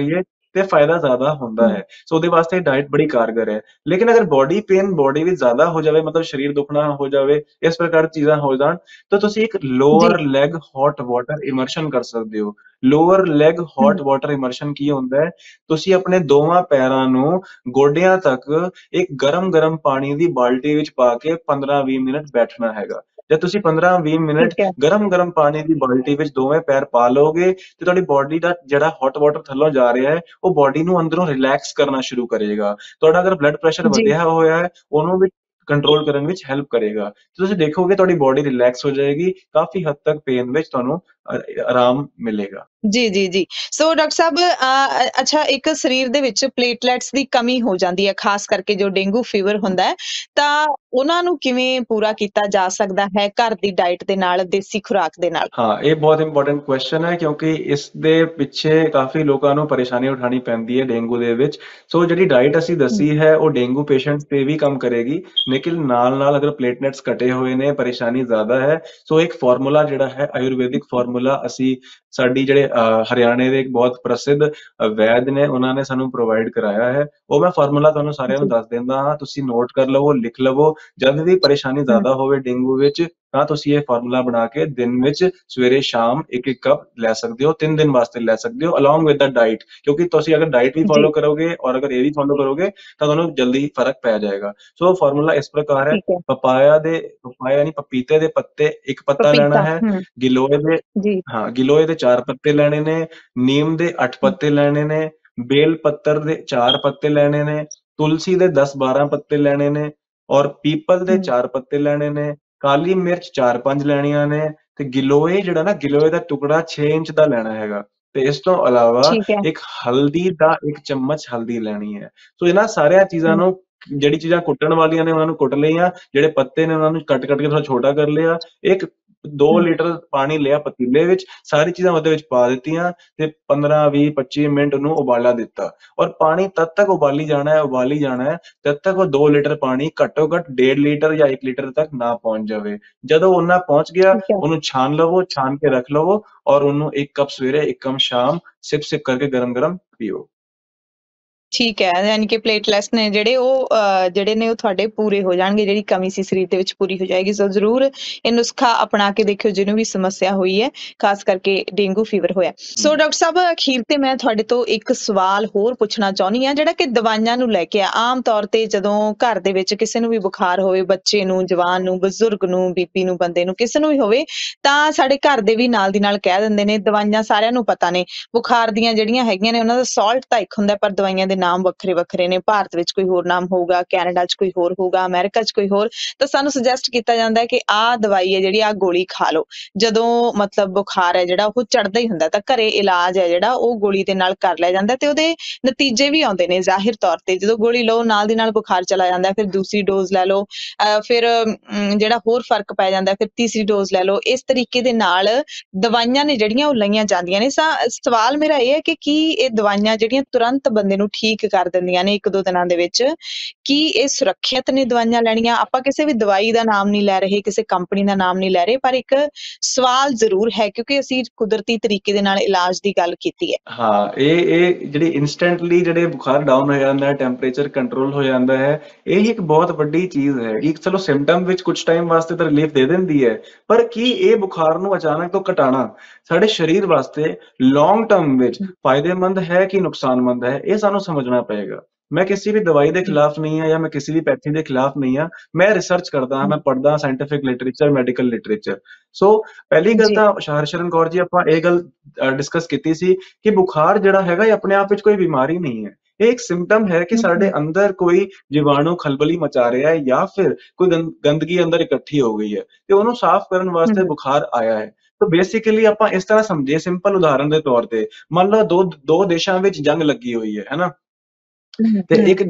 ਤੇ ਫਾਇਦਾ ਜ਼ਿਆਦਾ ਹੁੰਦਾ ਹੈ। ਸੋ ਉਹਦੇ ਵਾਸਤੇ ਡਾਈਟ ਬੜੀ ਕਾਰਗਰ ਹੈ। ਲੇਕਿਨ ਅਗਰ ਬੋਡੀ ਪੇਨ ਬੋਡੀ ਵਿੱਚ ਜ਼ਿਆਦਾ ਹੋ ਜਾਵੇ, ਮਤਲਬ ਸਰੀਰ ਦੁਖਣਾ ਹੋ ਜਾਵੇ, ਇਸ ਪ੍ਰਕਾਰ ਚੀਜ਼ਾਂ ਹੋ ਜਾਣ, ਤਾਂ ਤੁਸੀਂ ਇੱਕ ਜੀ। Lower leg hot water immersion ਕਰ ਸਕਦੇ ਹੋ। Lower leg hmm, hot water immersion ਕੀ ਹੁੰਦਾ ਹੈ? ਤੁਸੀਂ ਆਪਣੇ ਦੋਵਾਂ ਪੈਰਾਂ ਨੂੰ ਗੋਡਿਆਂ ਤੱਕ ਇੱਕ ਗਰਮ-ਗਰਮ ਪਾਣੀ ਦੀ ਬਾਲਟੀ ਵਿੱਚ ਪਾ ਕੇ 15-20 ਮਿੰਟ ਬੈਠਣਾ ਹੈਗਾ। ਜੇ ਤੁਸੀਂ 15-20 ਮਿੰਟ ਠੀਕ ਹੈ। ਗਰਮ-ਗਰਮ ਪਾਣੀ ਦੀ ਬਾਲਟੀ ਵਿੱਚ ਦੋਵੇਂ ਪੈਰ ਪਾ ਲਓਗੇ, ਤੇ ਤੁਹਾਡੀ ਬੋਡੀ ਦਾ ਜਿਹੜਾ ਹੌਟ ਵਾਟਰ ਥੱਲੋਂ ਜਾ ਰਿਹਾ ਹੈ, ਉਹ ਬੋਡੀ ਨੂੰ ਅੰਦਰੋਂ ਰਿਲੈਕਸ ਕਰਨਾ ਸ਼ੁਰੂ ਕਰੇਗਾ। ਤੁਹਾਡਾ ਅਗਰ ਬਲੱਡ ਪ੍ਰੈਸ਼ਰ ਜੀ। ਵਧਿਆ ਹੋਇਆ ਹੈ, ਉਹਨੂੰ ਵੀ ਕੰਟਰੋਲ ਕਰਨ ਵਿੱਚ ਹੈਲਪ ਕਰੇਗਾ। ਤੇ ਤੁਸੀਂ ਦੇਖੋਗੇ ਤੁਹਾਡੀ ਬੋਡੀ ਰਿਲੈਕਸ ਹੋ ਜਾਏਗੀ, ਕਾਫ਼ੀ ਹੱਦ ਤੱਕ ਪੇਨ ਵਿੱਚ ਤੁਹਾਨੂੰ ਆਰਾਮ ਮਿਲੇਗਾ। ਜੀ, ਜੀ, ਜੀ। ਸੋ ਡਾਕਟਰ ਸਾਹਿਬ ਅੱਛਾ, ਇੱਕ ਸਰੀਰ ਦੇ ਵਿੱਚ ਪਲੇਟਲੈਟਸ ਦੀ ਕਮੀ ਹੋ ਜਾਂਦੀ ਹੈ, ਖਾਸ ਕਰਕੇ ਜੋ ਡੇਂਗੂ ਫੀਵਰ ਹੁੰਦਾ ਹੈ, ਤਾਂ ਉਹਨਾਂ ਨੂੰ ਕਿਵੇਂ ਪੂਰਾ ਕੀਤਾ ਜਾ ਸਕਦਾ ਹੈ ਘਰ ਦੀ ਡਾਈਟ ਦੇ ਨਾਲ, ਦੇਸੀ ਖੁਰਾਕ ਦੇ ਨਾਲ? ਹਾਂ, ਇਹ ਬਹੁਤ ਇੰਪੋਰਟੈਂਟ ਕੁਐਸਚਨ ਹੈ, ਕਿਉਂਕਿ ਇਸ ਦੇ ਪਿੱਛੇ ਕਾਫ਼ੀ ਲੋਕਾਂ ਨੂੰ ਪਰੇਸ਼ਾਨੀ ਉਠਾਉਣੀ ਪੈਂਦੀ ਹੈ ਡੇਂਗੂ ਦੇ ਵਿੱਚ। ਸੋ ਜਿਹੜੀ ਡਾਈਟ ਅਸੀਂ ਹੂੰ, ਦੱਸੀ ਹੈ, ਉਹ ਡੇਂਗੂ ਪੇਸ਼ੈਂਟਸ ਤੇ ਵੀ ਕੰਮ ਕਰੇਗੀ, ਲੇਕਿਨ ਨਾਲ-ਨਾਲ ਅਗਰ ਪਲੇਟਲੈਟਸ ਘਟੇ ਹੋਏ ਨੇ, ਪਰੇਸ਼ਾਨੀ ਜ਼ਿਆਦਾ ਹੈ, ਸੋ ਇੱਕ ਫਾਰਮੂਲਾ ਜਿਹੜਾ ਹੈ ਆਯੁਰਵੈਦਿਕ ਫਾਰਮੂਲਾ, ਅਸੀਂ ਸਾਡੀ ਜਿਹੜੇ ਹਰਿਆਣੇ ਦੇ ਇੱਕ ਬਹੁਤ ਪ੍ਰਸਿੱਧ ਵੈਦ ਨੇ, ਉਹਨਾਂ ਨੇ ਸਾਨੂੰ ਪ੍ਰੋਵਾਈਡ ਕਰਾਇਆ ਹੈ। ਉਹ ਮੈਂ ਫਾਰਮੂਲਾ ਤੁਹਾਨੂੰ ਸਾਰਿਆਂ ਨੂੰ ਜੀ। ਦੱਸ ਦਿੰਦਾ ਹਾਂ, ਤੁਸੀਂ ਨੋਟ ਕਰ ਲਵੋ, ਲਿਖ ਲਵੋ। ਜਦ ਵੀ ਪਰੇਸ਼ਾਨੀ ਹੂੰ, ਜ਼ਿਆਦਾ ਹੋਵੇ ਡੇਂਗੂ ਵਿੱਚ, ਤਾਂ ਤੁਸੀਂ ਇਹ ਫਾਰਮੂਲਾ ਬਣਾ ਕੇ ਦਿਨ ਵਿੱਚ ਸਵੇਰੇ ਸ਼ਾਮ ਇੱਕ-ਇੱਕ ਕੱਪ ਲੈ ਸਕਦੇ ਹੋ, 3 ਦਿਨ ਵਾਸਤੇ ਲੈ ਸਕਦੇ ਹੋ, ਅਲੋਂਗ ਵਿਦ ਦਾ ਡਾਈਟ। ਕਿਉਂਕਿ ਤੁਸੀਂ ਅਗਰ ਡਾਈਟ ਵੀ ਜੀ, ਫੋਲੋ ਕਰੋਗੇ ਔਰ ਅਗਰ ਇਹ ਵੀ ਫੋਲੋ ਕਰੋਗੇ, ਤਾਂ ਤੁਹਾਨੂੰ ਜਲਦੀ ਫਰਕ ਪੈ ਜਾਏਗਾ। ਸੋ ਫਾਰਮੂਲਾ ਇਸ ਪ੍ਰਕਾਰ ਹੈ, ਠੀਕ ਹੈ। ਪਪਾਇਆ ਯਾਨੀ ਪਪੀਤੇ ਦੇ ਪੱਤੇ 1 ਪੱਤਾ ਲੈਣਾ ਪਪੀਤਾ। ਹੈ, ਹੂੰ, ਗਿਲੋਏ ਦੇ ਜੀ। ਹਾਂ, ਗਿਲੋਏ ਦੇ 4 ਪੱਤੇ ਲੈਣੇ ਨੇ, ਨੀਮ ਦੇ 8 ਹੂੰ, ਪੱਤੇ ਲੈਣੇ ਨੇ, ਬੇਲ ਪੱਤਰ ਦੇ 4 ਪੱਤੇ ਲੈਣੇ ਨੇ, ਤੁਲਸੀ ਦੇ 10-12 ਪੱਤੇ ਲੈਣੇ ਨੇ, ਔਰ ਪੀਪਲ ਦੇ ਹੂੰ, 4 ਪੱਤੇ ਲੈਣੇ ਨੇ, ਕਾਲੀ ਮਿਰਚ 4-5 ਲੈਣੀਆਂ ਨੇ, ਤੇ ਗਿਲੋਏ ਜਿਹੜਾ ਨਾ, ਗਿਲੋਏ ਦਾ ਟੁਕੜਾ 6 ਇੰਚ ਦਾ ਲੈਣਾ ਹੈਗਾ। ਤੇ ਇਸ ਤੋਂ ਇਲਾਵਾ ਠੀਕ ਹੈ। ਇੱਕ ਹਲਦੀ ਦਾ 1 ਚਮਚ ਹਲਦੀ ਲੈਣੀ ਹੈ। ਸੋ ਇਹਨਾਂ ਸਾਰੀਆਂ ਚੀਜ਼ਾਂ ਹੂੰ, ਨੂੰ, ਜਿਹੜੀ ਚੀਜ਼ਾਂ ਕੁੱਟਣ ਵਾਲੀਆਂ ਨੇ ਉਹਨਾਂ ਨੂੰ ਕੁੱਟ ਲਈਆਂ, ਜਿਹੜੇ ਪੱਤੇ ਨੇ ਉਹਨਾਂ ਨੂੰ ਕੱਟ-ਕੱਟ ਕੇ ਥੋੜਾ ਛੋਟਾ ਕਰ ਲਿਆ, ਇੱਕ 2 ਹੂੰ, ਲੀਟਰ ਪਾਣੀ ਲਿਆ ਪਤੀਲੇ ਵਿੱਚ, ਸਾਰੀ ਚੀਜ਼ਾਂ ਉਹਦੇ ਵਿੱਚ ਪਾ ਦਿੱਤੀਆਂ, ਤੇ 15, 20, 25 ਮਿੰਟ ਉਹਨੂੰ ਉਬਾਲਾ ਦਿੱਤਾ, ਔਰ ਪਾਣੀ ਤਦ ਤੱਕ ਉਬਾਲੀ ਜਾਣਾ ਹੈ, ਉਬਾਲੀ ਜਾਣਾ ਹੈ, ਜਦ ਤੱਕ ਉਹ 2 ਲੀਟਰ ਪਾਣੀ ਘੱਟੋ-ਘੱਟ 1.5 ਲੀਟਰ ਜਾਂ 1 ਲੀਟਰ ਤੱਕ ਨਾ ਪਹੁੰਚ ਜਾਵੇ। ਜਦੋਂ ਓਨਾ ਪਹੁੰਚ ਗਿਆ, ਠੀਕ ਹੈ। ਉਹਨੂੰ ਛਾਣ ਲਵੋ, ਛਾਣ ਕੇ ਰੱਖ ਲਵੋ, ਔਰ ਉਹਨੂੰ 1 ਕੱਪ ਸਵੇਰੇ, 1 ਕੱਪ ਸ਼ਾਮ, ਸਿਪ-ਸਿਪ ਕਰਕੇ ਗਰਮ-ਗਰਮ ਪੀਓ। ਠੀਕ ਹੈ, ਯਾਨੀ ਕਿ ਪਲੇਟਲੈਟਸ ਨੇ ਜਿਹੜੇ ਉਹ ਜਿਹੜੇ ਨੇ ਉਹ ਤੁਹਾਡੇ ਪੂਰੇ ਹੋ ਜਾਣਗੇ, ਜਿਹੜੀ ਕਮੀ ਸੀ ਸਰੀਰ ਦੇ ਵਿੱਚ ਪੂਰੀ ਹੋ ਜਾਏਗੀ। ਸੋ ਜ਼ਰੂਰ ਇਹ ਨੁਸਖਾ ਅਪਣਾ ਕੇ ਦੇਖਿਓ ਜਿਹਨੂੰ ਵੀ ਸਮੱਸਿਆ ਹੋਈ ਹੈ, ਖਾਸ ਕਰਕੇ ਡੇਂਗੂ ਫੀਵਰ ਹੋਇਆ। ਸੋ ਡਾਕਟਰ ਸਾਹਿਬ, ਅਖੀਰ ਤੇ ਮੈਂ ਤੁਹਾਡੇ ਤੋਂ ਇੱਕ ਸਵਾਲ ਹੋਰ ਪੁੱਛਣਾ ਚਾਹੁੰਦੀ ਹਾਂ, ਜਿਹੜਾ ਕਿ ਦਵਾਈਆਂ ਨੂੰ ਲੈ ਕੇ ਆ। ਆਮ ਤੌਰ ਤੇ ਜਦੋਂ ਘਰ ਦੇ ਵਿੱਚ ਕਿਸੇ ਨੂੰ ਵੀ ਬੁਖਾਰ ਹੋਵੇ, ਬੱਚੇ ਨੂੰ, ਜਵਾਨ ਨੂੰ, ਬਜ਼ੁਰਗ ਨੂੰ, ਬੀਪੀ ਨੂੰ, ਬੰਦੇ ਨੂੰ, ਕਿਸੇ ਨੂੰ ਵੀ ਹੋਵੇ, ਤਾਂ ਸਾਡੇ ਘਰ ਦੇ ਵੀ ਨਾਲ ਦੀ ਨਾਲ ਕਹਿ ਦਿੰਦੇ ਨੇ, ਦਵਾਈਆਂ ਸਾਰਿਆਂ ਨੂੰ ਪਤਾ ਨੇ, ਬੁਖਾਰ ਦੀਆਂ ਜਿਹੜੀਆਂ ਹੈਗੀਆਂ ਨੇ ਉਹਨਾਂ ਦਾ ਸਾਲਟ ਤਾਂ ਇੱਕ ਹੁੰਦਾ, ਪਰ ਦਵਾਈਆਂ ਦੇ ਨਾਮ ਵੱਖਰੇ ਵੱਖਰੇ ਨੇ। ਭਾਰਤ ਵਿੱਚ ਕੋਈ ਹੋਰ ਨਾਮ ਹੋਊਗਾ, ਕੈਨੇਡਾ 'ਚ ਕੋਈ ਹੋਰ ਹੋਊਗਾ, ਅਮਰੀਕਾ 'ਚ ਕੋਈ ਹੋਰ। ਤਾਂ ਸਾਨੂੰ ਸੁਜੈਸਟ ਕੀਤਾ ਜਾਂਦਾ ਹੈ ਕਿ ਆਹ ਦਵਾਈ ਹੈ ਜਿਹੜੀ, ਆਹ ਗੋਲੀ ਖਾ ਲਓ ਜਦੋਂ ਮਤਲਬ ਬੁਖਾਰ ਹੈ ਜਿਹੜਾ ਉਹ ਚੜ੍ਹਦਾ ਹੀ ਹੁੰਦਾ। ਤਾਂ ਘਰੇ ਇਲਾਜ ਹੈ ਜਿਹੜਾ ਉਹ ਗੋਲੀ ਦੇ ਨਾਲ ਕਰ ਲਿਆ ਜਾਂਦਾ, ਤੇ ਉਹਦੇ ਨਤੀਜੇ ਵੀ ਆਉਂਦੇ ਨੇ ਜ਼ਾਹਿਰ ਤੌਰ ਤੇ। ਜਦੋਂ ਗੋਲੀ ਲਓ ਨਾਲ ਦੀ ਨਾਲ ਬੁਖਾਰ ਚਲਾ ਜਾਂਦਾ, ਫਿਰ ਦੂਸਰੀ ਡੋਜ਼ ਲੈ ਲਓ, ਫਿਰ ਜਿਹੜਾ ਹੋਰ ਫਰਕ ਪੈ ਜਾਂਦਾ, ਫਿਰ ਤੀਸਰੀ ਡੋਜ਼ ਲੈ ਲਓ। ਇਸ ਤਰੀਕੇ ਦੇ ਨਾਲ ਦਵਾਈਆਂ ਨੇ ਜਿਹੜੀਆਂ ਉਹ ਲਈਆਂ ਜਾਂਦੀਆਂ ਨੇ। ਸਵਾਲ ਮੇਰਾ ਇਹ ਹੈ ਕਿ ਕੀ ਇਹ ਦਵਾਈਆਂ ਜਿਹੜੀਆਂ ਤੁਰੰਤ ਬੰਦੇ ਨੂੰ ਠੀਕ ਕਰ ਦਿੰਦੀਆਂ ਨੇ 1-2 ਦਿਨਾਂ ਦੇ ਵਿੱਚ, ਕੀ ਇਹ ਸੁਰੱਖਿਅਤ ਨੇ ਦਵਾਈਆਂ ਲੈਣੀਆਂ? ਆਪਾਂ ਕਿਸੇ ਵੀ ਦਵਾਈ ਦਾ ਨਾਮ ਨਹੀਂ ਲੈ ਰਹੇ, ਕਿਸੇ ਕੰਪਨੀ ਦਾ ਨਾਮ ਨਹੀਂ ਲੈ ਰਹੇ, ਪਰ ਇੱਕ ਸਵਾਲ ਜ਼ਰੂਰ ਹੈ, ਕਿਉਂਕਿ ਅਸੀਂ ਕੁਦਰਤੀ ਤਰੀਕੇ ਦੇ ਨਾਲ ਇਲਾਜ ਦੀ ਗੱਲ ਕੀਤੀ ਹੈ। ਹਾਂ, ਇਹ ਜਿਹੜੀ ਇਨਸਟੈਂਟਲੀ ਜਿਹੜੇ ਬੁਖਾਰ ਡਾਊਨ ਹੋ ਜਾਂਦਾ ਹੈ, ਟੈਂਪਰੇਚਰ ਕੰਟਰੋਲ ਹੋ ਜਾਂਦਾ ਹੈ, ਇਹ ਇੱਕ ਬਹੁਤ ਵੱਡੀ ਚੀਜ਼ ਹੈ। ਇੱਕ ਚਲੋ ਸਿੰਪਟਮ ਵਿੱਚ ਕੁਝ ਟਾਈਮ ਵਾਸਤੇ ਤਾਂ ਰਿਲੀਫ ਦੇ ਦਿੰਦੀ ਹੈ, ਪਰ ਕੀ ਇਹ ਬੁਖਾਰ ਨੂੰ ਅਚਾਨਕ ਤੋਂ ਘਟਾਉਣਾ ਸਾਡੇ ਸਰੀਰ ਵਾਸਤੇ ਲੌਂਗ ਟਰਮ ਵਿੱਚ ਫਾਇਦੇਮੰਦ ਹੈ ਕਿ ਨੁਕਸਾਨਮੰਦ ਹੈ? ਇਹ ਸਾਨੂੰ ਸਮਝਣਾ ਪਏਗਾ। ਮੈਂ ਕਿਸੇ ਵੀ ਦਵਾਈ ਦੇ ਖਿਲਾਫ ਨਹੀਂ ਹਾਂ, ਜਾਂ ਮੈਂ ਕਿਸੇ ਵੀ ਪੈਥੀ ਦੇ ਖਿਲਾਫ ਨਹੀਂ ਹਾਂ। ਮੈਂ ਰਿਸਰਚ ਕਰਦਾ ਹਾਂ, ਮੈਂ ਪੜ੍ਹਦਾ scientific literature, medical literature. So ਪਹਿਲੀ ਗੱਲ ਜੀ। ਤਾਂ ਹਰਸ਼ਰਨ ਕੌਰ ਜੀ, ਆਪਾਂ ਇਹ ਗੱਲ ਡਿਸਕਸ ਕੀਤੀ ਸੀ ਕਿ ਬੁਖਾਰ ਜਿਹੜਾ ਹੈਗਾ, ਇਹ ਆਪਣੇ ਆਪ ਵਿੱਚ ਕੋਈ ਬਿਮਾਰੀ ਨਹੀਂ ਹੈ। ਇਹ ਇੱਕ ਸਿੰਪਟਮ ਹੈ ਕਿ ਸਾਡੇ ਅੰਦਰ ਕੋਈ ਜੀਵਾਣੂ ਖਲਬਲੀ ਮਚਾ ਰਿਹਾ ਹੈ, ਜਾਂ ਫਿਰ ਕੋਈ ਗੰਦਗੀ ਅੰਦਰ ਇਕੱਠੀ ਹੋ ਗਈ ਹੈ, ਤੇ ਉਹਨੂੰ ਸਾਫ਼ ਕਰਨ ਵਾਸਤੇ ਬੁਖਾਰ ਆਇਆ ਹੈ। ਤਾਂ ਬੇਸਿਕਲੀ ਆਪਾਂ ਇਸ ਤਰ੍ਹਾਂ ਸਮਝੇ, ਸਿੰਪਲ ਉਦਾਹਰਨ ਦੇ ਤੌਰ ਤੇ, ਮੰਨ ਲਓ ਦੋ ਦੇਸ਼ਾਂ ਵਿੱਚ ਜੰਗ ਲੱਗੀ ਹੋਈ ਹੈ ਨਾ, ਤੇ ਇੱਕ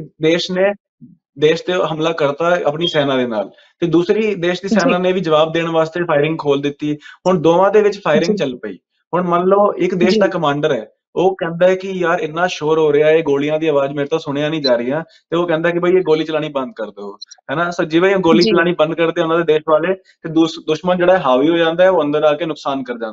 ਦੇਸ਼ ਤੇ ਹਮਲਾ ਕਰਤਾ ਆਪਣੀ ਸੈਨਾ ਦੇ ਨਾਲ, ਤੇ ਦੂਸਰੀ ਦੇਸ਼ ਦੀ ਜੀ। ਸੈਨਾ ਨੇ ਵੀ ਜਵਾਬ ਦੇਣ ਵਾਸਤੇ ਫਾਇਰਿੰਗ ਖੋਲ ਦਿੱਤੀ। ਹੁਣ ਦੋਵਾਂ ਦੇ ਵਿੱਚ ਫਾਇਰਿੰਗ ਜੀ। ਚੱਲ ਪਈ। ਹੁਣ ਮੰਨ ਲਓ ਇੱਕ ਦੇਸ਼ ਦਾ ਜੀ। ਕਮਾਂਡਰ ਹੈ, ਉਹ ਕਹਿੰਦਾ ਹੈ ਕਿ ਯਾਰ ਇੰਨਾ ਸ਼ੋਰ ਹੋ ਰਿਹਾ ਹੈ, ਗੋਲੀਆਂ ਦੀ ਆਵਾਜ਼ ਮੇਰੇ ਤੋਂ ਸੁਣਿਆ ਨਹੀਂ ਜਾ ਰਹੀਆਂ, ਤੇ ਉਹ ਕਹਿੰਦਾ ਕਿ ਬਈ ਇਹ ਗੋਲੀ ਚਲਾਣੀ ਬੰਦ ਕਰ ਦਿਓ, ਹੈਨਾ। ਸੋ ਜਿਵੇਂ ਗੋਲੀ ਜੀ। ਚਲਾਣੀ ਬੰਦ ਕਰਦੇ ਉਹਨਾਂ ਦੇ ਦੇਸ਼ ਵਾਲੇ, ਤੇ ਦੁਸ਼ਮਣ ਜਿਹੜਾ ਹਾਵੀ ਹੋ ਜਾਂਦਾ ਹੈ, ਉਹ ਅੰਦਰ ਆ ਕੇ ਨੁਕਸਾਨ ਕਰ ਜਾਂਦਾ ਹੈ।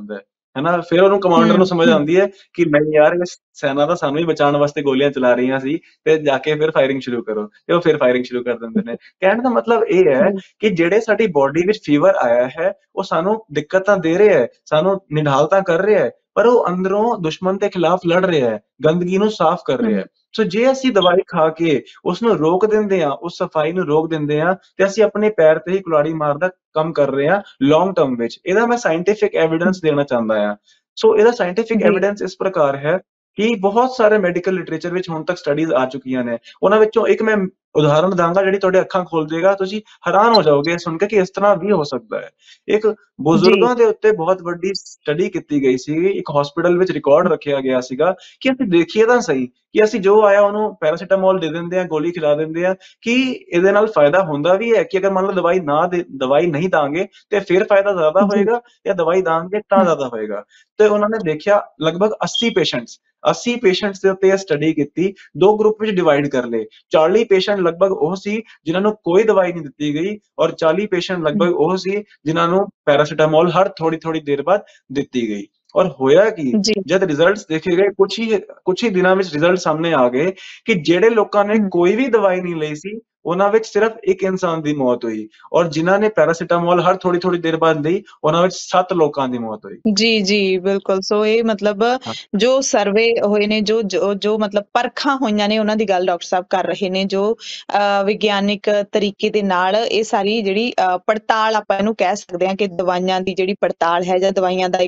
है ना, ਫਿਰ ਉਹਨੂੰ ਕਮਾਂਡਰ ਨੂੰ ਸਮਝ ਹੂੰ ਆਉਂਦੀ ਹੈ ਕਿ ਨਹੀਂ ਯਾਰ ਇਹ ਸੈਨਾ ਤਾਂ ਸਾਨੂੰ ਹੀ ਬਚਾਉਣ ਵਾਸਤੇ ਗੋਲੀਆਂ ਚਲਾ ਰਹੀਆਂ ਸੀ ਤੇ ਜਾ ਕੇ ਫਿਰ ਫਾਇਰਿੰਗ ਸ਼ੁਰੂ ਕਰੋ ਤੇ ਉਹ ਫਿਰ ਫਾਇਰਿੰਗ ਸ਼ੁਰੂ ਕਰ ਦਿੰਦੇ ਨੇ। ਕਹਿਣ ਦਾ ਮਤਲਬ ਇਹ ਹੈ ਜੀ ਕਿ ਜਿਹੜੇ ਸਾਡੀ ਬੋਡੀ ਵਿੱਚ ਫੀਵਰ ਆਇਆ ਹੈ ਉਹ ਸਾਨੂੰ ਦਿੱਕਤਾਂ ਦੇ ਰਿਹਾ ਹੈ, ਸਾਨੂੰ ਨਿਢਾਲਤਾ ਕਰ ਰਿਹਾ ਹੈ, ਪਰ ਉਹ ਅੰਦਰੋਂ ਦੁਸ਼ਮਣ ਦੇ ਖਿਲਾਫ ਲੜ ਰਿਹਾ ਹੈ, ਗੰਦਗੀ ਨੂੰ ਸਾਫ਼ ਕਰ ਰਿਹਾ ਹੂੰ ਹੈ। ਸੋ ਜੇ ਅਸੀਂ ਦਵਾਈ ਖਾ ਕੇ ਉਸ ਨੂੰ ਰੋਕ ਦਿੰਦੇ ਹਾਂ, ਉਸ ਸਫਾਈ ਨੂੰ ਰੋਕ ਦਿੰਦੇ ਹਾਂ ਤੇ ਅਸੀਂ ਆਪਣੇ ਪੈਰ ਤੇ ਹੀ ਕੁਲਾੜੀ ਮਾਰਦਾ ਕੰਮ ਕਰ ਰਹੇ ਹਾਂ ਲੌਂਗ ਟਰਮ ਵਿੱਚ। ਇਹਦਾ ਮੈਂ ਸਾਇੰਟੀਫਿਕ ਐਵੀਡੈਂਸ ਦੇਣਾ ਚਾਹੁੰਦਾ ਹਾਂ। ਸੋ ਇਹਦਾ ਸਾਇੰਟੀਫਿਕ ਜੀ ਐਵੀਡੈਂਸ ਇਸ ਪ੍ਰਕਾਰ ਹੈ ਕਿ ਬਹੁਤ ਸਾਰੇ ਮੈਡੀਕਲ ਲਿਟਰੇਚਰ ਵਿੱਚ ਹੁਣ ਤੱਕ ਸਟੱਡੀਜ਼ ਆ ਚੁੱਕੀਆਂ ਨੇ। ਉਹਨਾਂ ਵਿੱਚੋਂ ਇੱਕ ਮੈਂ ਉਦਾਹਰਣ ਦਾਂਗਾ ਜਿਹੜੀ ਤੁਹਾਡੇ ਅੱਖਾਂ ਖੋਲ ਦੇਗਾ, ਤੁਸੀਂ ਹੈਰਾਨ ਹੋ ਜਾਓਗੇ ਸੁਣ ਕੇ ਕਿ ਇਸ ਤਰ੍ਹਾਂ ਵੀ ਹੋ ਸਕਦਾ ਹੈ। ਇੱਕ ਜੀ ਬਜ਼ੁਰਗਾਂ ਦੇ ਉੱਤੇ ਬਹੁਤ ਵੱਡੀ ਸਟੱਡੀ ਕੀਤੀ ਗਈ ਸੀ, ਇੱਕ ਹਸਪੀਟਲ ਵਿੱਚ ਰਿਕਾਰਡ ਰੱਖਿਆ ਗਿਆ ਸੀਗਾ ਕਿ ਅਸੀਂ ਦੇਖੀਏ ਤਾਂ ਸਹੀ ਕਿ ਅਸੀਂ ਜੋ ਆਇਆ ਉਹਨੂੰ ਪੈਰਾਸੀਟਾਮੋਲ ਦੇ ਦਿੰਦੇ ਆ, ਗੋਲੀ ਖਿਲਾ ਦਿੰਦੇ ਆ, ਕਿ ਇਹਦੇ ਨਾਲ ਫਾਇਦਾ ਹੁੰਦਾ ਵੀ ਹੈ ਕਿ ਅਗਰ ਮੰਨ ਲਓ ਦਵਾਈ ਨਹੀਂ ਦਾਂਗੇ ਤੇ ਫਿਰ ਫਾਇਦਾ ਜ਼ਿਆਦਾ ਜੀ ਹੋਏਗਾ ਜਾਂ ਦਵਾਈ ਦਾਂਗੇ ਤਾਂ ਜ਼ਿਆਦਾ ਹੋਏਗਾ। ਤੇ ਉਹਨਾਂ ਨੇ ਦੇਖਿਆ ਲਗਭਗ 80 ਪੇਸ਼ੈਂਟਸ ਦੇ ਉੱਤੇ ਇਹ ਸਟੱਡੀ ਕੀਤੀ, ਦੋ ਗਰੁੱਪ ਵਿੱਚ ਡਿਵਾਈਡ ਕਰ ਲਏ। 40 ਪੇਸ਼ੈਂਟ ਲਗਭਗ ਉਹ ਸੀ ਜਿਨ੍ਹਾਂ ਨੂੰ ਕੋਈ ਦਵਾਈ ਨਹੀਂ ਦਿੱਤੀ ਗਈ ਔਰ 40 ਪੇਸ਼ੈਂਟ ਲਗਭਗ ਉਹ ਸੀ ਜਿਨ੍ਹਾਂ ਨੂੰ ਪੈਰਾਸੀਟਾਮੋਲ ਹਰ ਥੋੜੀ ਦੇਰ ਬਾਅਦ ਦਿੱਤੀ ਗਈ। ਔਰ ਹੋਇਆ ਕੀ, ਜੀ ਜਦ ਰਿਜ਼ਲਟਸ ਦੇਖੇ ਗਏ ਕੁਝ ਹੀ ਦਿਨਾਂ ਵਿੱਚ ਰਿਜ਼ਲਟ ਸਾਹਮਣੇ ਆ ਗਏ ਕਿ ਜਿਹੜੇ ਲੋਕਾਂ ਨੇ ਕੋਈ ਵੀ ਦਵਾਈ ਨਹੀਂ ਲਈ ਸੀ ਉਹਨਾਂ ਵਿੱਚ ਸਿਰਫ ਇੱਕ ਇਨਸਾਨ ਦੀ ਮੌਤ ਹੋਈ ਔਰ ਜਿਨ੍ਹਾਂ ਨੇ ਪੈਰਾਸੀਟਾਮੋਲ ਹਰ ਥੋੜੀ ਦੇਰ ਬਾਅਦ ਲਈ ਉਹਨਾਂ ਵਿੱਚ 7 ਲੋਕਾਂ ਦੀ ਮੌਤ ਹੋਈ। ਜੀ ਬਿਲਕੁਲ। ਸੋ ਇਹ ਮਤਲਬ ਹਾਂ, ਜੋ ਸਰਵੇ ਹੋਏ ਨੇ, ਜੋ ਮਤਲਬ ਪਰਖਾਂ ਹੋਈਆਂ ਨੇ, ਉਹਨਾਂ ਦੀ ਗੱਲ ਡਾਕਟਰ ਸਾਹਿਬ ਕਰ ਰਹੇ ਨੇ, ਜੋ ਵਿਗਿਆਨਿਕ ਤਰੀਕੇ ਦੇ ਨਾਲ ਇਹ ਸਾਰੀ ਜਿਹੜੀ ਪੜਤਾਲ ਆਪਾਂ ਇਹਨੂੰ ਕਹਿ ਸਕਦੇ ਹਾਂ ਕਿ ਦਵਾਈਆਂ ਦੀ ਜਿਹੜੀ ਪੜਤਾਲ ਹੈ ਜਾਂ ਦਵਾਈਆਂ ਦਾ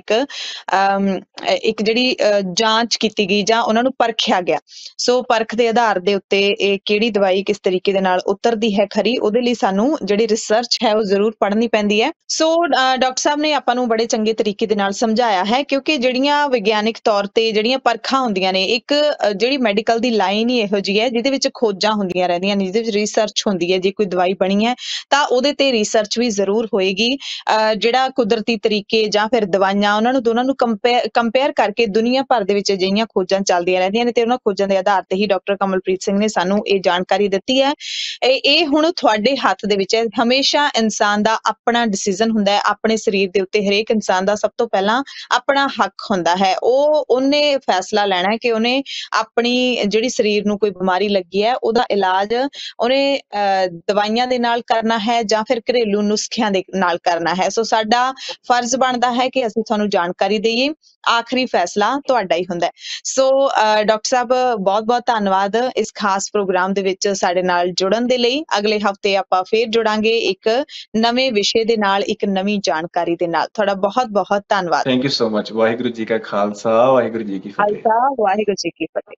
ਇੱਕ ਜਿਹੜੀ ਜਾਂਚ ਕੀਤੀ ਗਈ ਜਾਂ ਉਹਨਾਂ ਨੂੰ ਪਰਖਿਆ ਗਿਆ। ਸੋ ਪਰਖ ਦੇ ਆਧਾਰ ਦੇ ਉੱਤੇ ਇਹ ਕਿਹੜੀ ਦਵਾਈ ਕਿਸ ਤਰੀਕੇ ਦੇ ਨਾਲ ਉਤਰਦੀ ਹੈ ਖਰੀ, ਉਹਦੇ ਲਈ ਸਾਨੂੰ ਜਿਹੜੀ ਰਿਸਰਚ ਹੈ ਉਹ ਜ਼ਰੂਰ ਪੜ੍ਹਨੀ ਪੈਂਦੀ ਹੈ। ਸੋ ਡਾਕਟਰ ਸਾਹਿਬ ਨੇ ਆਪਾਂ ਨੂੰ ਬੜੇ ਚੰਗੇ ਤਰੀਕੇ ਦੇ ਨਾਲ ਸਮਝਾਇਆ ਹੈ, ਕਿਉਂਕਿ ਜਿਹੜੀਆਂ ਵਿਗਿਆਨਿਕ ਤੌਰ ਤੇ ਜਿਹੜੀਆਂ ਪਰਖਾਂ ਹੁੰਦੀਆਂ ਨੇ, ਇੱਕ ਜਿਹੜੀ ਮੈਡੀਕਲ ਦੀ ਲਾਈਨ ਹੀ ਇਹੋ ਜਿਹੀ ਹੈ ਜਿਹਦੇ ਵਿੱਚ ਖੋਜਾਂ ਹੁੰਦੀਆਂ ਰਹਿੰਦੀਆਂ ਨੇ, ਜਿਹਦੇ ਵਿੱਚ ਰਿਸਰਚ ਹੁੰਦੀ ਹੈ। ਜੇ ਕੋਈ ਦਵਾਈ ਬਣੀ ਹੈ ਤਾਂ ਉਹਦੇ ਤੇ ਰਿਸਰਚ ਵੀ ਜ਼ਰੂਰ ਹੋਏਗੀ। ਜਿਹੜਾ ਕੁਦਰਤੀ ਤਰੀਕੇ ਜਾਂ ਫਿਰ ਦਵਾਈਆਂ, ਉਹਨਾਂ ਨੂੰ ਦੋਨਾਂ ਨੂੰ ਕੰਪੇਅਰ ਕਰਕੇ ਦੁਨੀਆ ਭਰ ਦੇ ਵਿੱਚ ਅਜਿਹੀਆਂ ਖੋਜਾਂ ਚੱਲਦੀਆਂ ਰਹਿੰਦੀਆਂ ਨੇ ਤੇ ਉਹਨਾਂ ਖੋਜਾਂ ਦੇ ਆਧਾਰ ਤੇ ਹੀ ਡਾਕਟਰ ਕਮਲਪ੍ਰੀਤ ਸਿੰਘ ਨੇ ਸਾਨੂੰ ਇਹ ਜਾਣਕਾਰੀ ਦਿੱਤੀ ਹੈ। ਇਹ ਹੁਣ ਤੁਹਾਡੇ ਹੱਥ ਦੇ ਵਿੱਚ ਹੈ। ਹਮੇਸ਼ਾ ਇਨਸਾਨ ਦਾ ਆਪਣਾ ਡਿਸੀਜ਼ਨ ਹੁੰਦਾ ਹੈ, ਆਪਣੇ ਸਰੀਰ ਦੇ ਉੱਤੇ ਹਰੇਕ ਇਨਸਾਨ ਦਾ ਸਭ ਤੋਂ ਪਹਿਲਾਂ ਆਪਣਾ ਹੱਕ ਹੁੰਦਾ ਹੈ। ਉਹਨੇ ਫੈਸਲਾ ਲੈਣਾ ਹੈ ਕਿ ਉਹਨੇ ਆਪਣੀ ਜਿਹੜੀ ਸਰੀਰ ਨੂੰ ਕੋਈ ਬਿਮਾਰੀ ਲੱਗੀ ਹੈ ਉਹਦਾ ਇਲਾਜ ਉਹਨੇ ਦਵਾਈਆਂ ਦੇ ਨਾਲ ਕਰਨਾ ਹੈ ਜਾਂ ਫਿਰ ਘਰੇਲੂ ਨੁਸਖਿਆਂ ਦੇ ਨਾਲ ਕਰਨਾ ਹੈ। ਸੋ ਸਾਡਾ ਫਰਜ਼ ਬਣਦਾ ਹੈ ਕਿ ਅਸੀਂ ਤੁਹਾਨੂੰ ਜਾਣਕਾਰੀ ਦੇਈਏ, ਆਖਰੀ ਫੈਸਲਾ ਤੁਹਾਡਾ ਹੀ ਹੁੰਦਾ ਹੈ। ਸੋ ਡਾਕਟਰ ਸਾਹਿਬ ਬਹੁਤ ਬਹੁਤ ਧੰਨਵਾਦ ਇਸ ਖਾਸ ਪ੍ਰੋਗਰਾਮ ਦੇ ਵਿੱਚ ਸਾਡੇ ਨਾਲ ਜੁੜਨ ਦੇ ਲਈ। ਅਗਲੇ ਹਫਤੇ ਆਪਾਂ ਫੇਰ ਜੁੜਾਂਗੇ ਇੱਕ ਨਵੇਂ ਵਿਸ਼ੇ ਦੇ ਨਾਲ, ਇੱਕ ਨਵੀਂ ਜਾਣਕਾਰੀ ਦੇ ਨਾਲ। ਤੁਹਾਡਾ ਬਹੁਤ ਬਹੁਤ ਧੰਨਵਾਦ। Thank you so much. Waheguru ji ਕਾ ਖਾਲਸਾ, ਵਾਹਿਗੁਰੂ ਜੀ ਕੀ ਫਤਿਹ। ਖਾਲਸਾ ਵਾਹਿਗੁਰੂ ਜੀ ਕੀ ਫਤਿਹ।